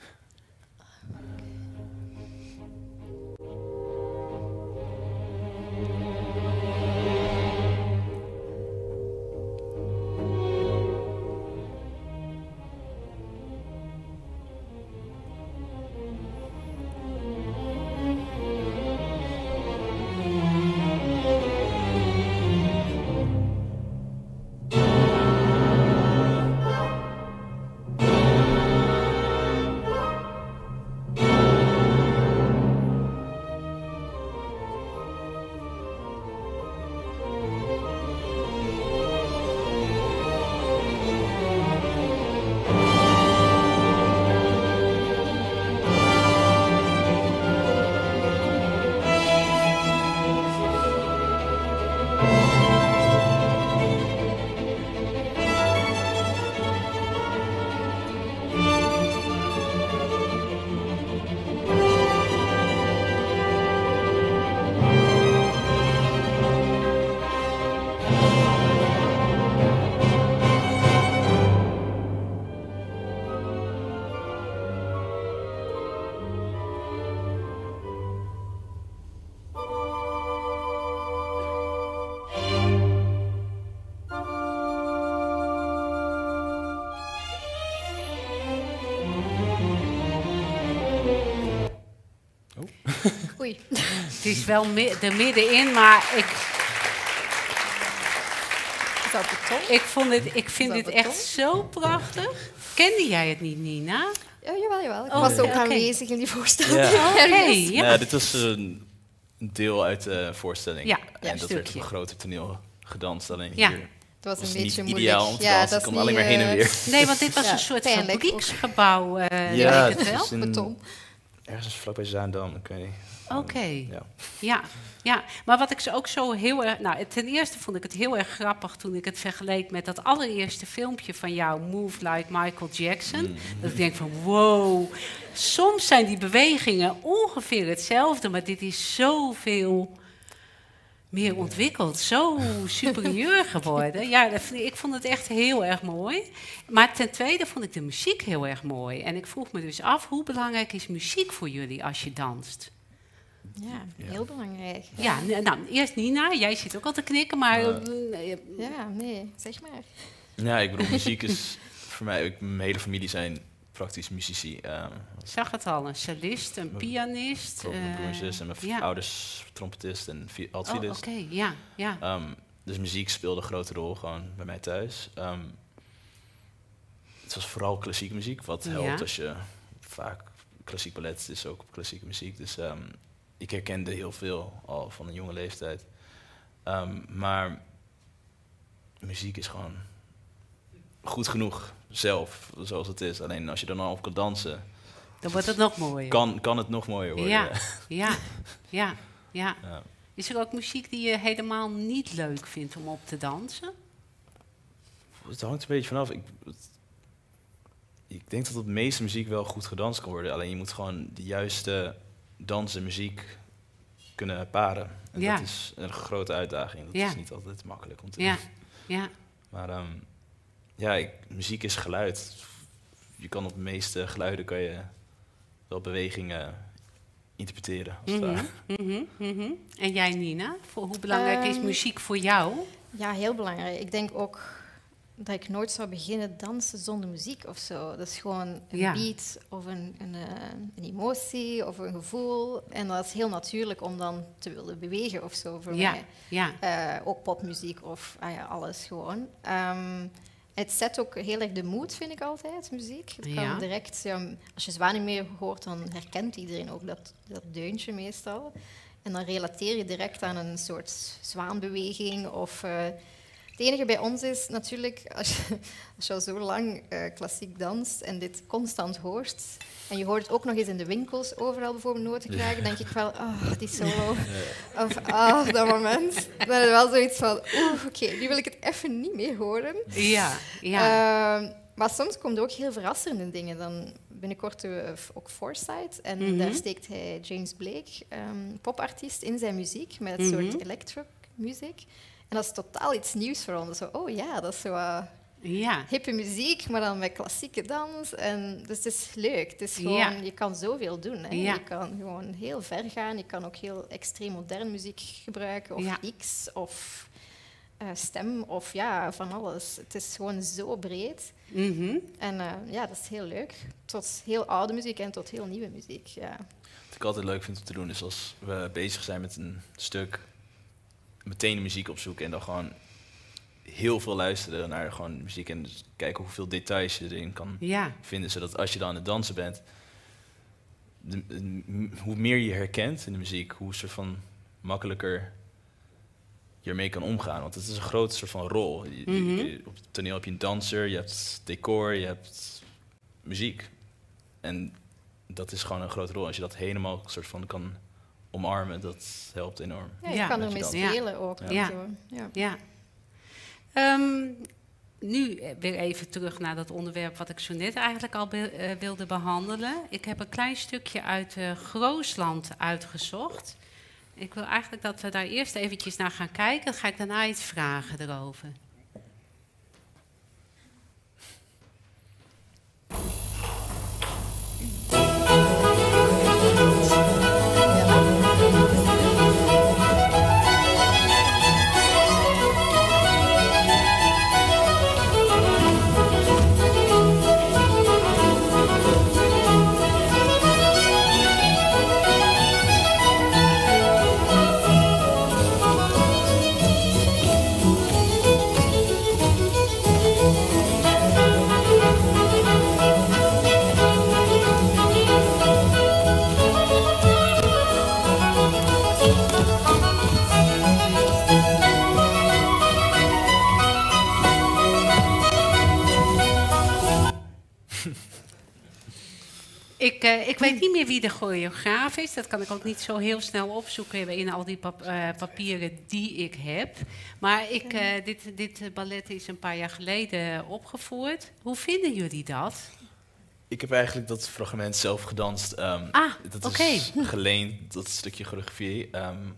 Oei. Het is wel mi- er middenin, maar ik, Is dat beton? ik, vond het, ik vind Is dat dit beton? echt zo prachtig. Kende jij het niet, Nina? Ja, jawel, jawel. Ik Oh, was ook oké. aanwezig in die voorstelling. Ja. Oké, Ergens. ja. Ja, dit was een een deel uit de voorstelling. Ja, en ja, dat een werd op stukje. een groter toneel gedanst. Alleen Ja. hier Het was was een het beetje niet moeilijk. ideaal om te ja, dansen. dat Ik is kon alleen niet, maar heen en eh, weer. Nee, want dit was Ja, een soort pijnlijk ook. fabrieksgebouw, uh, Ja, lijkt het het wel. is in- Beton. Ergens vlakbij Zaandam, ik weet niet. Oké. Ja. Ja, ja, maar wat ik ze ook zo heel erg... Nou, ten eerste vond ik het heel erg grappig toen ik het vergeleek met dat allereerste filmpje van jou, Move Like Michael Jackson. Mm. Dat ik denk van, wow, soms zijn die bewegingen ongeveer hetzelfde, maar dit is zoveel meer ontwikkeld, zo superieur geworden. Ja, dat vind ik, ik vond het echt heel erg mooi. Maar ten tweede vond ik de muziek heel erg mooi. En ik vroeg me dus af, hoe belangrijk is muziek voor jullie als je danst? Ja, heel belangrijk. Ja, n- nou, eerst Nina. Jij zit ook al te knikken, maar... Ja. eh, Ja, nee, zeg maar. Ja, ik bedoel, muziek is voor mij... Ik, mijn hele familie zijn praktisch muzici. Um, zag het al, een cellist, een pianist. Mijn eh, broer en zus en mijn ja. ouders trompetist en vi- Oh, altviolist. oké, ja, ja. Um, dus muziek speelde een grote rol gewoon bij mij thuis. Um, het was vooral klassieke muziek, wat helpt Ja. als je vaak klassiek ballet is ook klassieke muziek. Dus um, ik herkende heel veel al van een jonge leeftijd. Um, maar muziek is gewoon goed genoeg zelf, zoals het is. Alleen als je er dan op kan dansen, Dan wordt het nog mooier. kan, kan het nog mooier worden. Ja, ja, ja, ja. Ja. Is er ook muziek die je helemaal niet leuk vindt om op te dansen? Het hangt een beetje vanaf. Ik, het- ik denk dat de meeste muziek wel goed gedanst kan worden. Alleen je moet gewoon de juiste dans en muziek kunnen paren. En Ja. dat is een grote uitdaging. Dat Ja. is niet altijd makkelijk om te Ja, doen. ja. Maar ehm, ja, ik- muziek is geluid. Je kan op de meeste geluiden kan je wel bewegingen interpreteren. Als het Mhm, ware. mhm, mhm. En jij, Nina? Voor, hoe belangrijk is Ehm, muziek voor jou? Ja, heel belangrijk. Ik denk ook dat ik nooit zou beginnen dansen zonder muziek of zo. Dat is gewoon een Ja. beat of een, een, eh, een emotie of een gevoel. En dat is heel natuurlijk om dan te willen bewegen of zo voor Ja, mij. ja. Eh, ook popmuziek of ah ja, alles gewoon. Ehm, het zet ook heel erg de mood, vind ik altijd, muziek. Het kan Ja. direct, ja, als je Zwanemeer hoort, dan herkent iedereen ook dat, dat deuntje meestal. En dan relateer je direct aan een soort zwaanbeweging. Of, eh, het enige bij ons is natuurlijk, als je, als je al zo lang eh, klassiek danst en dit constant hoort, en je hoort het ook nog eens in de winkels, overal bijvoorbeeld noten krijgen, denk ik wel, ah, die solo. Of, ah, dat moment. Dan is wel zoiets van, oeh, oké, nu wil ik het even niet meer horen. Ja, ja. Ehm, maar soms komt er ook heel verrassende dingen. Dan binnenkort doen we ook Foresight. En Mhm. daar steekt hij James Blake, ehm, popartiest, in zijn muziek met een Mhm. soort electro muziek. En dat is totaal iets nieuws voor ons. Zo, oh ja, dat is zo uh, ja. hippe muziek, maar dan met klassieke dans. En, dus het is leuk. Het is gewoon, ja. Je kan zoveel doen. Hè. Ja. Je kan gewoon heel ver gaan. Je kan ook heel extreem modern muziek gebruiken. Of ja. X, of uh, stem, of ja, van alles. Het is gewoon zo breed. Mm-hmm. En uh, ja, dat is heel leuk. Tot heel oude muziek en tot heel nieuwe muziek, ja. Wat ik altijd leuk vind om te doen is als we bezig zijn met een stuk, meteen de muziek opzoeken en dan gewoon heel veel luisteren naar gewoon muziek en dus kijken hoeveel details je erin kan ja. vinden, zodat als je dan aan het dansen bent, de, de, hoe meer je herkent in de muziek, hoe soort van makkelijker je ermee kan omgaan. Want het is een grote soort van rol. Je, mm-hmm. je, op het toneel heb je een danser, je hebt decor, je hebt muziek. En dat is gewoon een grote rol. Als je dat helemaal soort van kan omarmen, dat helpt enorm. Ja, je ja. kan ermee spelen ja. ook. Ja. Zo. Ja. ja. Um, nu weer even terug naar dat onderwerp wat ik zo net eigenlijk al be uh, wilde behandelen. Ik heb een klein stukje uit uh, Groosland uitgezocht. Ik wil eigenlijk dat we daar eerst eventjes naar gaan kijken. Dan ga ik daarna iets vragen erover. Ik, uh, ik weet niet meer wie de choreograaf is. Dat kan ik ook niet zo heel snel opzoeken in al die pap uh, papieren die ik heb. Maar ik, uh, dit, dit ballet is een paar jaar geleden opgevoerd. Hoe vinden jullie dat? Ik heb eigenlijk dat fragment zelf gedanst. Um, ah, dat oké. is geleend, dat stukje choreografie. Um,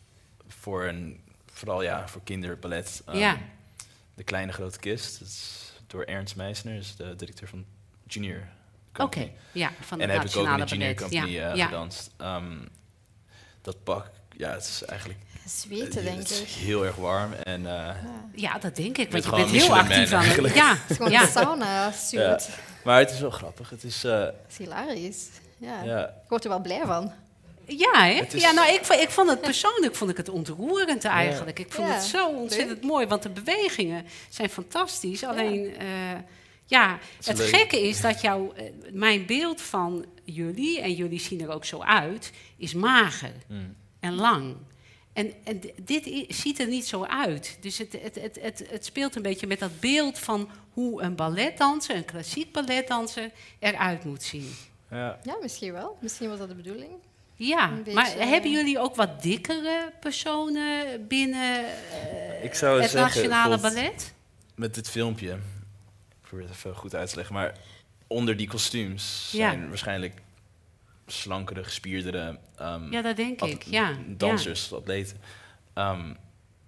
voor een, vooral ja, voor kinderballet. Um, ja. De Kleine Grote Kist. Dat is door Ernst Meisner, is de directeur van Junior. Oké, okay, ja, van de en heb ik ook in de ballet. Junior Company ja, uh, ja. gedanst. Um, dat pak, ja, het is eigenlijk... Zweten, denk ik. Het is heel erg warm. En, uh, ja. ja, dat denk ik, want je bent heel Michelin actief Man, aan het... Ja, het is gewoon ja. een sauna-suit. Ja. Maar het is wel grappig. Het is, uh, het is hilarisch. Ja. Ja. Ik word er wel blij van. Ja, hè? Is... ja nou, ik, ik vond het persoonlijk vond ik het ontroerend eigenlijk. Ik vond ja. het zo ontzettend leuk. mooi, want de bewegingen zijn fantastisch. Alleen, ja, uh, ja het leuk. gekke is dat jouw, uh, mijn beeld van jullie, en jullie zien er ook zo uit, is mager mm. en lang. En, en dit i- ziet er niet zo uit. Dus het, het, het, het, het speelt een beetje met dat beeld van hoe een balletdanser, een klassiek balletdanser, eruit moet zien. Ja. ja, misschien wel. Misschien was dat de bedoeling. Ja, beetje, maar hebben jullie ook wat dikkere personen binnen uh, ik zou het zeggen, Nationale Ballet? Met dit filmpje, ik probeer het even goed uit te leggen, maar onder die kostuums ja. zijn waarschijnlijk slankere, gespierdere um, ja, dat denk ik. Ja. dansers, ja. atleten. Um,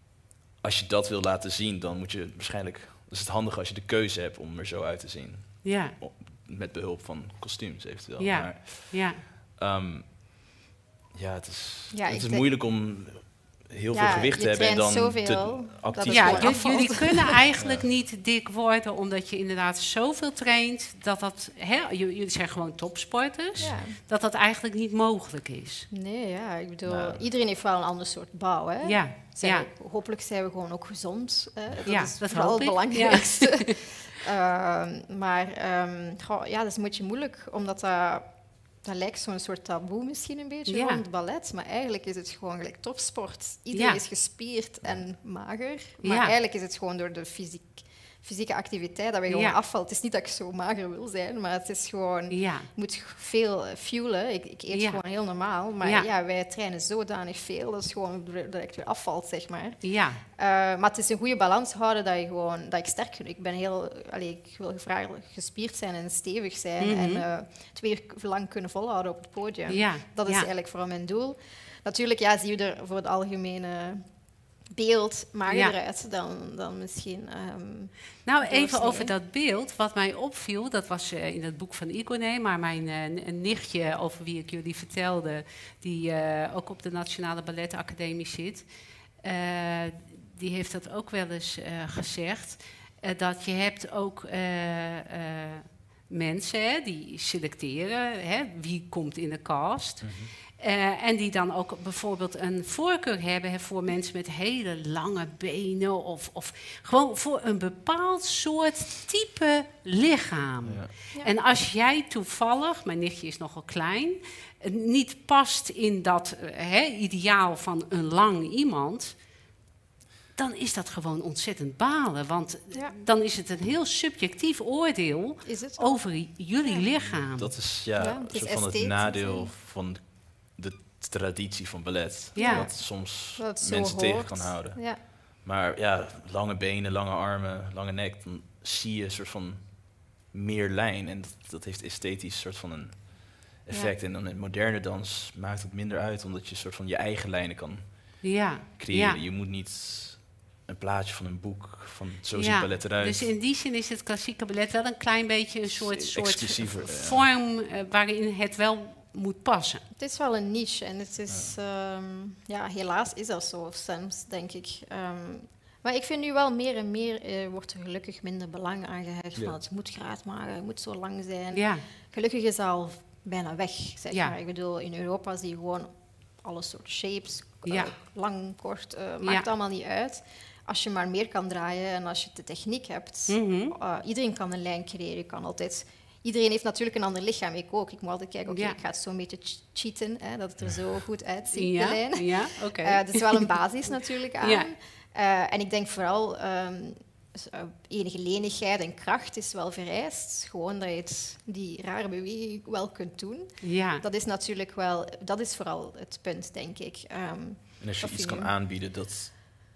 als je dat wil laten zien, dan moet je waarschijnlijk... is het handig als je de keuze hebt om er zo uit te zien. Ja. Met behulp van kostuums eventueel. Ja. Maar, ja. Um, ja, het is, ja, het is moeilijk om heel ja, veel gewicht te hebben en dan zoveel, te actief ja, j- jullie kunnen eigenlijk ja. niet dik worden, omdat je inderdaad zoveel traint, dat dat, hè, jullie zijn gewoon topsporters, ja. dat dat eigenlijk niet mogelijk is. Nee, ja, ik bedoel, nou. iedereen heeft wel een ander soort bouw, hè. Ja. Zijn ja. we, hopelijk zijn we gewoon ook gezond. Uh, dat ja, is dat vooral het belangrijkste. Ja. uh, maar um, goh, ja, dat is een beetje moeilijk, omdat dat... Dat lijkt zo'n soort taboe misschien een beetje, ja. rond ballet. Maar eigenlijk is het gewoon gelijk topsport. Iedereen ja. is gespierd en mager. Maar ja. eigenlijk is het gewoon door de fysiek, fysieke activiteit dat we gewoon ja. afvallen. Het is niet dat ik zo mager wil zijn, maar het is gewoon... Ja. Je moet veel fuelen. Ik, ik eet ja. gewoon heel normaal. Maar ja. ja, wij trainen zodanig veel. Dat is gewoon direct weer afvalt, zeg maar. Ja. Uh, maar het is een goede balans houden dat, je gewoon, dat ik sterk ben. Ik ben heel... Allee, ik wil graag gespierd zijn en stevig zijn. Mm-hmm. En uh, twee uur lang kunnen volhouden op het podium. Ja. Dat is ja. eigenlijk vooral mijn doel. Natuurlijk ja, zie je er voor het algemene beeld magerder Ja. uit dan, dan misschien... Um, Nou, even doorsnee. over dat beeld. Wat mij opviel, dat was uh, in het boek van Igone, maar mijn uh, een nichtje, over wie ik jullie vertelde, die uh, ook op de Nationale Balletacademie zit, uh, die heeft dat ook wel eens uh, gezegd, uh, dat je hebt ook uh, uh, mensen hè, die selecteren hè, wie komt in de cast. Mm-hmm. Uh, en die dan ook bijvoorbeeld een voorkeur hebben hè, voor mensen met hele lange benen. Of, of gewoon voor een bepaald soort type lichaam. Ja. Ja. En als jij toevallig, mijn nichtje is nogal klein, niet past in dat uh, hè, ideaal van een lang iemand, dan is dat gewoon ontzettend balen. Want ja. dan is het een heel subjectief oordeel over jullie ja. lichaam. Dat is ja, ja het, is van het nadeel van de traditie van ballet. Ja. Dat soms dat mensen tegen kan houden. Ja. Maar ja, lange benen, lange armen, lange nek, dan zie je een soort van meer lijn. En dat, dat heeft esthetisch een soort van een effect. Ja. En dan in moderne dans maakt het minder uit, omdat je een soort van je eigen lijnen kan ja. creëren. Ja. Je moet niet een plaatje van een boek, van zo ziet ja, ballet eruit. Dus in die zin is het klassieke ballet wel een klein beetje een soort, soort vorm uh, waarin het wel moet passen. Het is wel een niche en het is, ja, um, ja helaas is dat zo soms, denk ik. Um, maar ik vind nu wel meer en meer uh, wordt er gelukkig minder belang aan gehecht. Ja. Van het moet graad maken, het moet zo lang zijn. Ja. Gelukkig is dat al bijna weg, zeg ja. maar. Ik bedoel, in Europa zie je gewoon alle soorten shapes, ja. uh, lang, kort, uh, maakt ja. allemaal niet uit. Als je maar meer kan draaien en als je de techniek hebt, mm-hmm. uh, iedereen kan een lijn creëren. Je kan altijd, iedereen heeft natuurlijk een ander lichaam. Ik ook. Ik moet altijd kijken, oké, okay, ja. ik ga het zo'n beetje cheaten, hè, dat het er zo goed uitziet, ja. de lijn. Ja, oké. Okay. Uh, dat is wel een basis natuurlijk aan. Ja. Uh, en ik denk vooral, um, enige lenigheid en kracht is wel vereist. Gewoon dat je het, die rare beweging wel kunt doen. Ja. Dat is natuurlijk wel, dat is vooral het punt, denk ik. Um, en als je iets kan aanbieden dat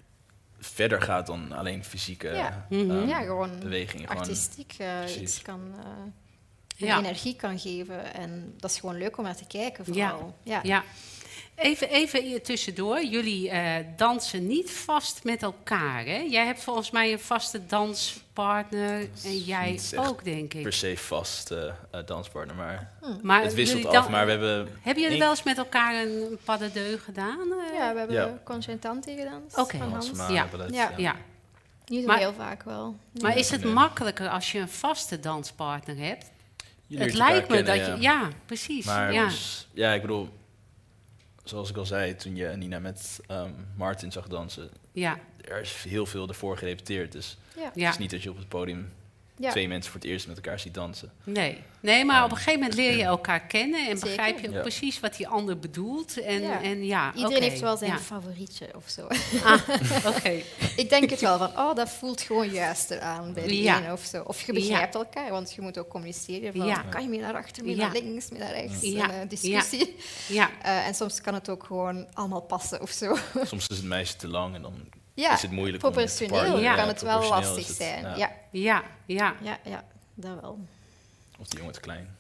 verder gaat dan alleen fysieke ja. um, ja, gewoon bewegingen. Artistiek uh, iets kan, uh, ja. energie kan geven. En dat is gewoon leuk om naar te kijken vooral. Ja. Ja. Ja. Even, even hier tussendoor. Jullie uh, dansen niet vast met elkaar, hè? Jij hebt volgens mij een vaste danspartner en jij ook, denk ik. Per se vast uh, uh, danspartner, maar, hmm. maar het wisselt af. Maar we hebben hebben jullie wel eens met elkaar een pas de deux gedaan? Uh? Ja, we hebben ja. concertante gedanst. Oké. Okay. Ja. Ja. Ja. ja. Niet zo heel vaak wel. Ja. Maar is het nee. makkelijker als je een vaste danspartner hebt? Het lijkt me kennen, dat je... Ja, ja precies. Maar ja. Dus, ja, ik bedoel, zoals ik al zei, toen je Nina met um, Martin zag dansen, ja. er is heel veel ervoor gerepeteerd. Dus ja. het is niet dat je op het podium ja. twee mensen voor het eerst met elkaar ziet dansen. Nee, nee maar um, op een gegeven moment leer je elkaar kennen en Zeker. begrijp je ook ja. precies wat die ander bedoelt. En, ja. En ja, Iedereen okay. heeft wel zijn ja. favorietje of zo. Ah, oké. Okay. Ik denk het wel van, oh, dat voelt gewoon juist aan bij die ja. ene of zo. Of je begrijpt ja. elkaar, want je moet ook communiceren van, ja. kan je meer naar achter, meer ja. naar links, meer naar rechts. Ja. Een uh, discussie. Ja. Ja. Uh, en soms kan het ook gewoon allemaal passen of zo. Soms is het meisje te lang en dan ja. is het moeilijk proportioneel om te ja. kan ja, het wel lastig het, zijn. Ja. Ja. Ja. Ja. Ja, ja, dat wel. Of die jongen te klein.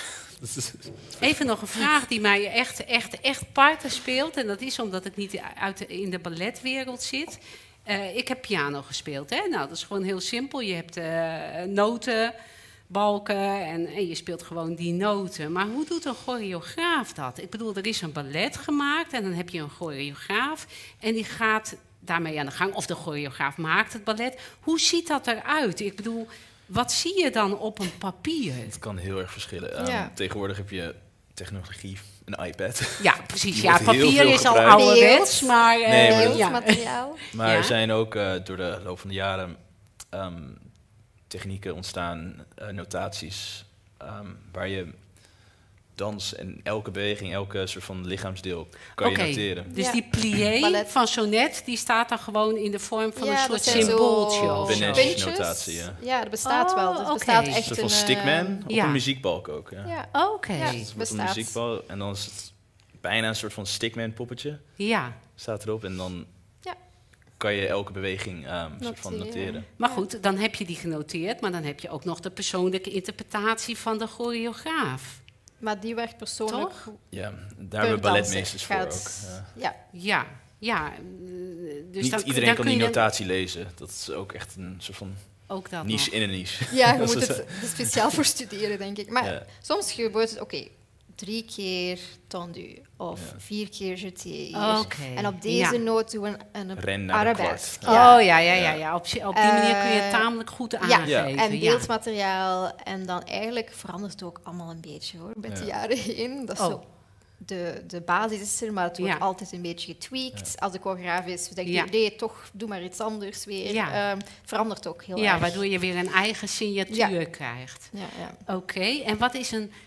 Even nog een vraag die mij echt, echt, echt parten speelt. En dat is omdat ik niet uit de, in de balletwereld zit. Uh, ik heb piano gespeeld. Hè? Nou, dat is gewoon heel simpel. Je hebt uh, noten, balken en, en je speelt gewoon die noten. Maar hoe doet een choreograaf dat? Ik bedoel, er is een ballet gemaakt en dan heb je een choreograaf. En die gaat daarmee aan de gang. Of de choreograaf maakt het ballet. Hoe ziet dat eruit? Ik bedoel, wat zie je dan op een papier? Het kan heel erg verschillen. Ja. Um, tegenwoordig heb je technologie, een iPad. Ja, precies. Ja, papier is al ouderwets, maar... Uh, nee, maar, ja. materiaal. maar ja. er zijn ook uh, door de loop van de jaren um, technieken ontstaan, uh, notaties, um, waar je dans en elke beweging, elke soort van lichaamsdeel kan okay. je noteren. Dus ja. die plié van Sonnet, die staat dan gewoon in de vorm van ja, een soort symbooltje. Benesch-notatie, ja. Ja, dat bestaat oh, wel. Dat okay. bestaat echt een soort van stickman op ja. een muziekbalk ook. Ja, ja. oké. Okay. Ja, dus het een muziekbal en dan is het bijna een soort van stickman poppetje. Ja. Staat erop en dan ja. kan je elke beweging um, soort van noteren. Maar goed, dan heb je die genoteerd, maar dan heb je ook nog de persoonlijke interpretatie van de choreograaf. Maar die werkt persoonlijk. Toch? Ja, daar hebben we balletmeesters voor ook. Ja. Ja, ja. dus niet dan, iedereen dan kan kun die je notatie lezen. Dat is ook echt een soort van ook dat niche nog. in een niche. Ja, je Dat moet is- het er speciaal voor studeren, denk ik. Maar Ja. soms gebeurt het, oké, drie keer tendu of Ja. vier keer jeté. Oké, En op deze ja. noot doen we een, een Ren naar de arabesk. kwart. Oh ja, ja, ja. ja. Op, op die manier kun je het Eh, tamelijk goed ja, aangeven. en ja. beeldmateriaal. En dan eigenlijk verandert het ook allemaal een beetje hoor, met de Ja. jaren heen. Dat is Oh. zo, de, de basis is er, maar het wordt Ja. altijd een beetje getweakt. Als de choreograaf is, denk je, Ja. nee, toch, doe maar iets anders weer. Ja. Ehm, verandert ook heel Ja, erg. waardoor je weer een eigen signatuur Ja. krijgt. Ja, ja. Oké, en wat is een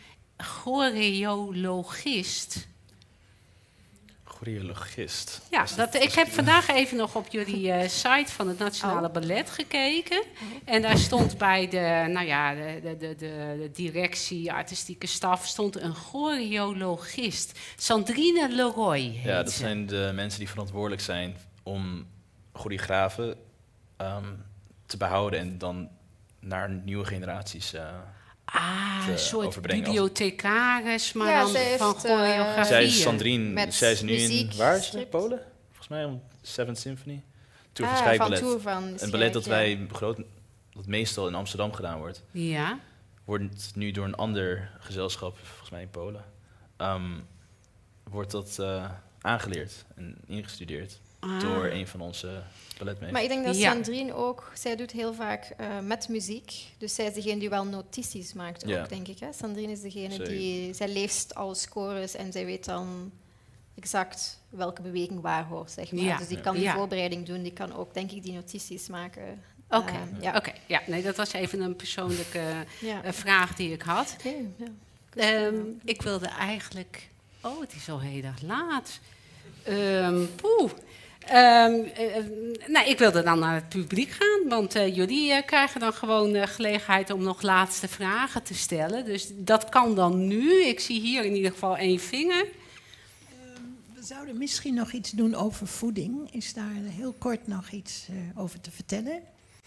choreologist? Choreologist. Ja, dat, ik heb vandaag even nog op jullie eh, site van het Nationale Oh. Ballet gekeken. En daar stond bij de, nou ja, de, de, de, de, de directie, artistieke staf, stond een choreologist. Sandrine Leroy heet Ja, dat ze. zijn de mensen die verantwoordelijk zijn om choreografen ehm, te behouden en dan naar nieuwe generaties uh, Ah, te een soort overbrengen. bibliothecaris, maar Ja, dan zij van heeft, eh, choreografie. Zij is Sandrine, Met zij is nu muziek, in, waar is ze? script. Polen? Volgens mij om Seventh Symphony. Tour Ah, van van Schijballet. Tour van Een ballet dat Schijk, ja. wij groot, dat meestal in Amsterdam gedaan wordt, Ja, wordt nu door een ander gezelschap, volgens mij in Polen, ehm, wordt dat uh, aangeleerd en ingestudeerd Ah. door een van onze balletmeesters. Maar ik denk dat Ja. Sandrine ook, zij doet heel vaak uh, met muziek. Dus zij is degene die wel notities maakt ook, Ja. denk ik. Hè? Sandrine is degene Zeker. die, zij leest alle scores en zij weet dan exact welke beweging waar hoort, zeg maar. Ja. Dus die Ja. kan die Ja. voorbereiding doen, die kan ook, denk ik, die notities maken. oké. Ehm, ja. Oké, ja, nee, dat was even een persoonlijke Ja. eh, vraag die ik had. Oké, ja. Ehm, ik wilde eigenlijk... Oh, het is al heel erg laat. Ehm poeh. Ehm, eh, eh, nou, ik wilde dan naar het publiek gaan, want eh, jullie eh, krijgen dan gewoon uh, gelegenheid om nog laatste vragen te stellen. Dus dat kan dan nu. Ik zie hier in ieder geval één vinger. We zouden misschien nog iets doen over voeding. Is daar heel kort nog iets uh, over te vertellen?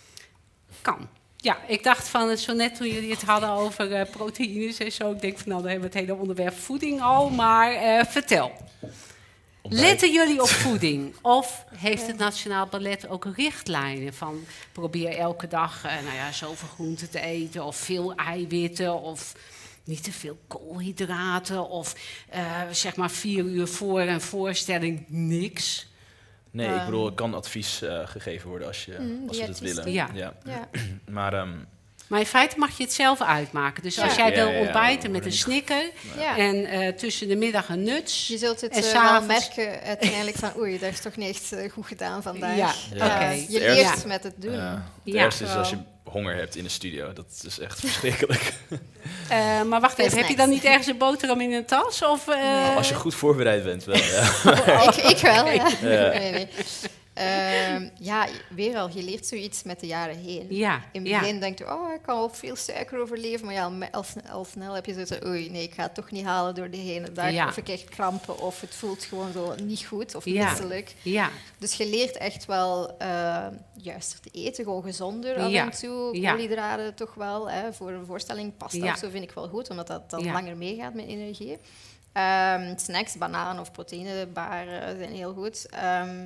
Kan. Ja, ik dacht van zo net toen jullie het hadden over uh, proteïnes en zo. Ik denk van nou, dan hebben we het hele onderwerp voeding al. Maar uh, vertel. Ontbijt. Letten jullie op voeding? Of heeft het Nationaal Ballet ook richtlijnen van probeer elke dag uh, nou ja, zoveel groenten te eten of veel eiwitten of niet te veel koolhydraten of uh, zeg maar vier uur voor een voorstelling niks? Nee, Um, ik bedoel, er kan advies uh, gegeven worden als, je, Mm, als we dat diëtisten. willen. Ja. Ja. Ja. Maar um, Maar in feite mag je het zelf uitmaken. Dus Ja. als jij Ja, wil ja, ja, ontbijten we met een worden snicker Ja. en uh, tussen de middag een nuts. Je zult het En uh, wel s'avonds- merken uiteindelijk van oei, dat is toch niet echt uh, goed gedaan vandaag. Ja, Ja. oké. Je Het leert ergste- met het doen. uh, het Ja. ergste is als je honger hebt in de studio. Dat is echt verschrikkelijk. Uh, maar wacht Veel even, heb je snacks. dan niet ergens een boterham in een tas? Of, uh, Als je goed voorbereid bent, wel. Ja. ik, ik wel, ja. Ja. Nee, nee. Ehm, ja, weer al, je leert zoiets met de jaren heen. Ja, In het ja. begin denk je, oh, ik kan wel veel suiker overleven. Maar ja, me- al, sn- al snel heb je zoiets van, oei, nee, ik ga het toch niet halen door de hele dag. Ja. Of ik krijg krampen, of het voelt gewoon zo niet goed, of Ja. misselijk. Ja, Dus je leert echt wel uh, juister te eten, gewoon gezonder af Ja. en toe. Ja. Koolhydraten toch wel. Hè. Voor een voorstelling pasta Ja. of zo vind ik wel goed, omdat dat dan Ja. langer meegaat met energie. Ehm, snacks, bananen of proteïnebaren zijn heel goed. Ehm,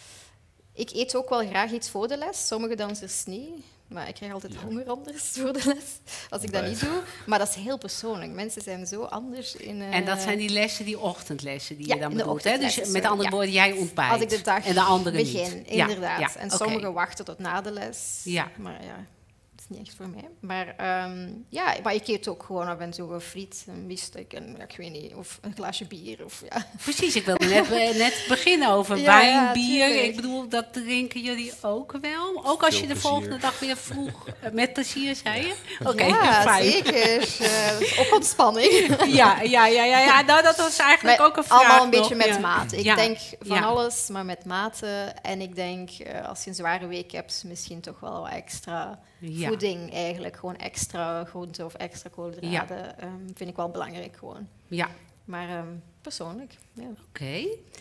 ik eet ook wel graag iets voor de les. Sommige dansers niet. Maar ik krijg altijd Ja. honger anders voor de les, als ik dat niet doe. Maar dat is heel persoonlijk. Mensen zijn zo anders in... Uh, en dat zijn die lessen, die ochtendlessen die Ja, je dan in de bedoelt. Hè? Dus ochtendlessen, met sorry, andere ja. woorden, jij ontbijt. als ik de dag en de anderen begin, niet. Ja, inderdaad. ja, En oké. sommigen wachten tot na de les. Ja. Maar ja, dat is niet echt voor mij. Maar, ehm, ja, maar ik eet ook gewoon af en toe een friet, een biefstuk en ja, ik weet niet, of een glaasje bier. Of, ja. Precies, ik wilde net, eh, net beginnen over Ja, wijn, ja, bier. tuurlijk. Ik bedoel, dat drinken jullie ook wel? Ook als Veel je de plezier. volgende dag weer vroeg... eh, met plezier, zei je? Oké, ja, fijn. zeker. Eh, dat is ook ontspanning. Ja, ja, ja, ja, ja. Nou, dat was eigenlijk Maar ook een vraag allemaal een beetje nog, met ja. mate. Ik Ja, denk van ja. alles, maar met mate. En ik denk, eh, als je een zware week hebt, misschien toch wel wat extra Ja. voeding eigenlijk. Gewoon extra groenten of extra koolhydraten. ehm, vind ik wel belangrijk gewoon. Ja, Maar ehm, persoonlijk, ja. oké.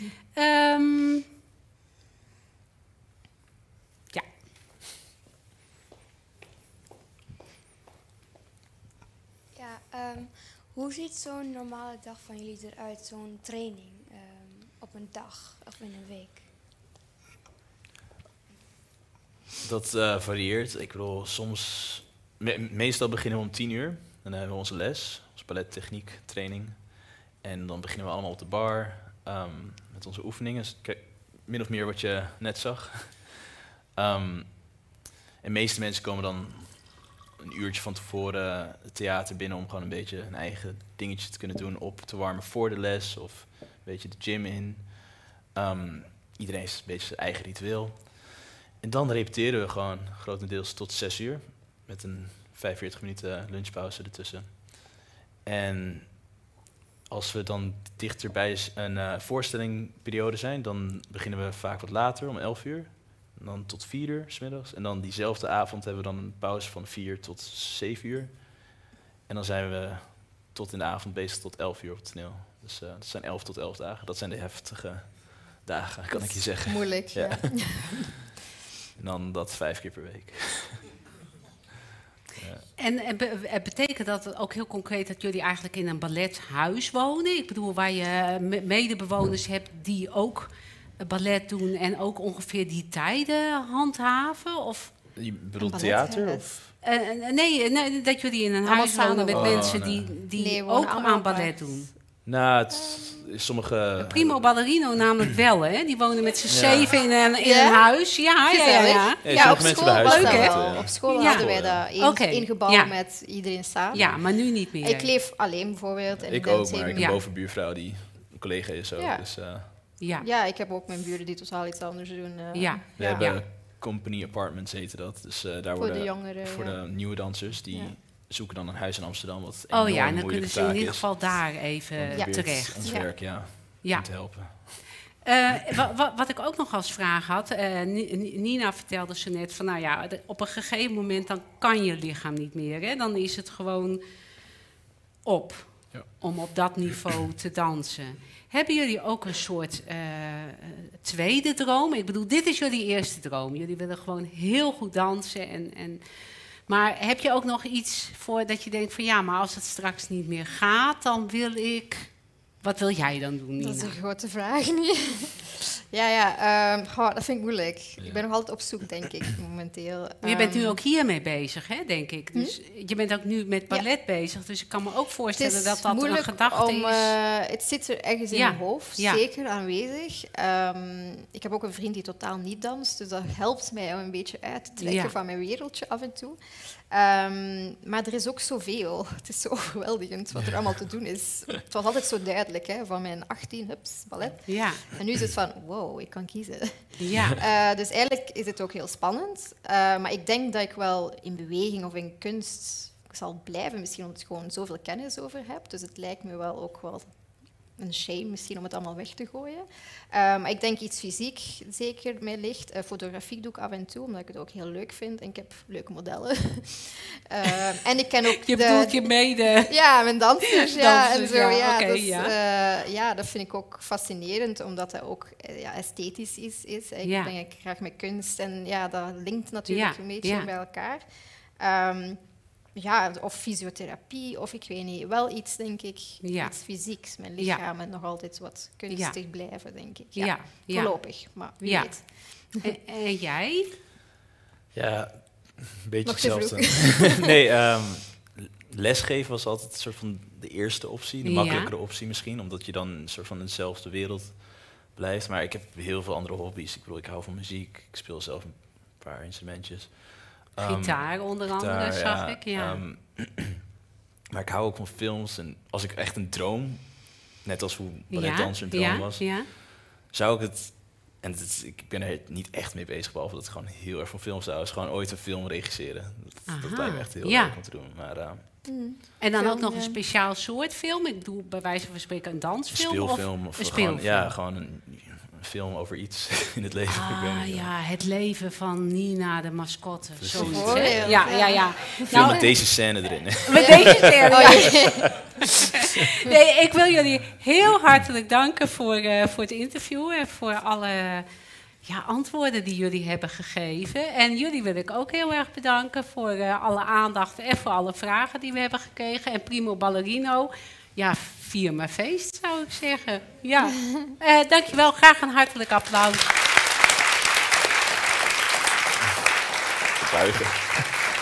Ehm, ja. Ja, ehm, hoe ziet zo'n normale dag van jullie eruit, zo'n training ehm, op een dag of in een week? Dat uh, varieert. Ik bedoel, soms... Me meestal beginnen we om tien uur. Dan hebben we onze les, onze ballettechniek, training. En dan beginnen we allemaal op de bar um, met onze oefeningen. Dus, kijk, min of meer wat je net zag. um, en de meeste mensen komen dan een uurtje van tevoren het theater binnen om gewoon een beetje hun eigen dingetje te kunnen doen, op te warmen voor de les of een beetje de gym in. Um, iedereen heeft een beetje zijn eigen ritueel. En dan repeteren we gewoon grotendeels tot zes uur met een vijfenveertig minuten lunchpauze ertussen. En als we dan dichter bij een uh, voorstellingperiode zijn, dan beginnen we vaak wat later, om elf uur. En dan tot vier uur 's middags. En dan diezelfde avond hebben we dan een pauze van vier tot zeven uur. En dan zijn we tot in de avond bezig tot elf uur op het toneel. Dus uh, dat zijn elf tot elf dagen. Dat zijn de heftige dagen, kan ik je zeggen. Moeilijk, ja. ja. En dan dat vijf keer per week. Ja. En het betekent dat ook heel concreet dat jullie eigenlijk in een ballethuis wonen? Ik bedoel, waar je medebewoners hebt die ook ballet doen en ook ongeveer die tijden handhaven? Of? Je bedoelt theater? Of? Uh, nee, nee, dat jullie in een allemaal huis wonen met oh, mensen nee. die, die nee, ook aan ballet doen. Nou, het, sommige... Primo Ballerino namelijk wel, hè? Die wonen met z'n ja. zeven in een, in ja? een huis. Ja, ja, ja. ja. ja, ja op school was dat wel. Op school ja. hadden wij dat in, okay. ingebouwd ja. met iedereen samen. Ja, maar nu niet meer. Ik leef alleen bijvoorbeeld. En ik ook, maar ik heb ja. een bovenbuurvrouw die een collega is ook. Ja. Dus, uh, ja. ja, ik heb ook mijn buren die totaal iets anders doen. Uh, ja. We ja. hebben company apartments heten dat. Dus uh, daar voor worden de jongeren, voor ja. de nieuwe dansers die... Ja. zoeken dan een huis in Amsterdam, wat oh ja, en dan kunnen ze in ieder geval is. daar even ja. terecht. Ons ja. werk, ja, ja. om te helpen. Uh, wat, wat ik ook nog als vraag had, uh, Nina vertelde zo net van, nou ja, op een gegeven moment dan kan je lichaam niet meer, hè? Dan is het gewoon op, ja. om op dat niveau te dansen. Hebben jullie ook een soort uh, tweede droom? Ik bedoel, dit is jullie eerste droom. Jullie willen gewoon heel goed dansen en... en maar heb je ook nog iets voor dat je denkt van ja, maar als het straks niet meer gaat, dan wil ik... Wat wil jij dan doen, Nina? Dat is een grote vraag niet. ja, ja, um, oh, dat vind ik moeilijk. Ja. Ik ben nog altijd op zoek, denk ik, momenteel. Um, je bent nu ook hiermee bezig, hè, denk ik. Dus hm? je bent ook nu met ballet ja. bezig, dus ik kan me ook voorstellen dat dat een gedachte om, is. Uh, het zit er ergens in ja. mijn hoofd, ja. zeker aanwezig. Um, ik heb ook een vriend die totaal niet danst, dus dat helpt mij om een beetje uit te trekken ja. van mijn wereldje af en toe. Um, maar er is ook zoveel. Het is zo overweldigend wat er allemaal te doen is. Het was altijd zo duidelijk, hè, van mijn achttien, hups, ballet. Ja. En nu is het van, wow, ik kan kiezen. Ja. Uh, dus eigenlijk is het ook heel spannend. Uh, maar ik denk dat ik wel in beweging of in kunst zal blijven, misschien omdat ik gewoon zoveel kennis over heb. Dus het lijkt me wel ook wel een shame misschien om het allemaal weg te gooien. Maar um, ik denk iets fysiek zeker mij ligt. Uh, fotografie doe ik af en toe, omdat ik het ook heel leuk vind. En ik heb leuke modellen. uh, en ik ken ook je de... bedoelt je mede... Ja, mijn dansers. ja, dansers, en zo, ja, ja, okay, dus, ja. Uh, ja, dat vind ik ook fascinerend, omdat dat ook uh, ja, esthetisch is. is. Ik ja. ben graag met kunst en ja, dat linkt natuurlijk ja. een beetje ja. bij elkaar. Um, Ja, of fysiotherapie, of ik weet niet. Wel iets, denk ik, ja. iets fysieks. Mijn lichaam en nog altijd wat kunstig ja. blijven, denk ik. Ja, ja. voorlopig, maar wie ja. weet. En, en jij? Ja, een beetje hetzelfde. nee, um, lesgeven was altijd een soort van de eerste optie, de ja. makkelijkere optie misschien, omdat je dan een soort van in dezelfde wereld blijft. Maar ik heb heel veel andere hobby's. Ik bedoel, ik hou van muziek, ik speel zelf een paar instrumentjes. Gitaar onder andere, gitaar, zag ja. ik, ja. Um, maar ik hou ook van films. En als ik echt een droom, net als hoe balletdanser een droom ja, was, ja. zou ik het... En het is, ik ben er niet echt mee bezig, behalve dat ik gewoon heel erg van films hou. Is gewoon ooit een film regisseren. Dat, dat lijkt me echt heel ja. leuk om te doen. Maar, uh, mm. En dan film, ook nog ja. een speciaal soort film? Ik bedoel, bij wijze van spreken een dansfilm? Speelfilm. Of, of een gewoon, speelfilm? Ja, gewoon een... film over iets in het leven. Ah, ik weet niet, ja, het leven van Nina, de mascotte. Zoiets, oh, ja, ja, ja, ja. Film nou, met deze scène erin. Met deze scène, ja. Nee, ik wil jullie heel hartelijk danken voor, uh, voor het interview en voor alle ja, antwoorden die jullie hebben gegeven. En jullie wil ik ook heel erg bedanken voor uh, alle aandacht en voor alle vragen die we hebben gekregen. En Primo Ballerino, ja, vier maar feest, zou ik zeggen. Ja. Uh, dankjewel, graag een hartelijk applaus. buigen.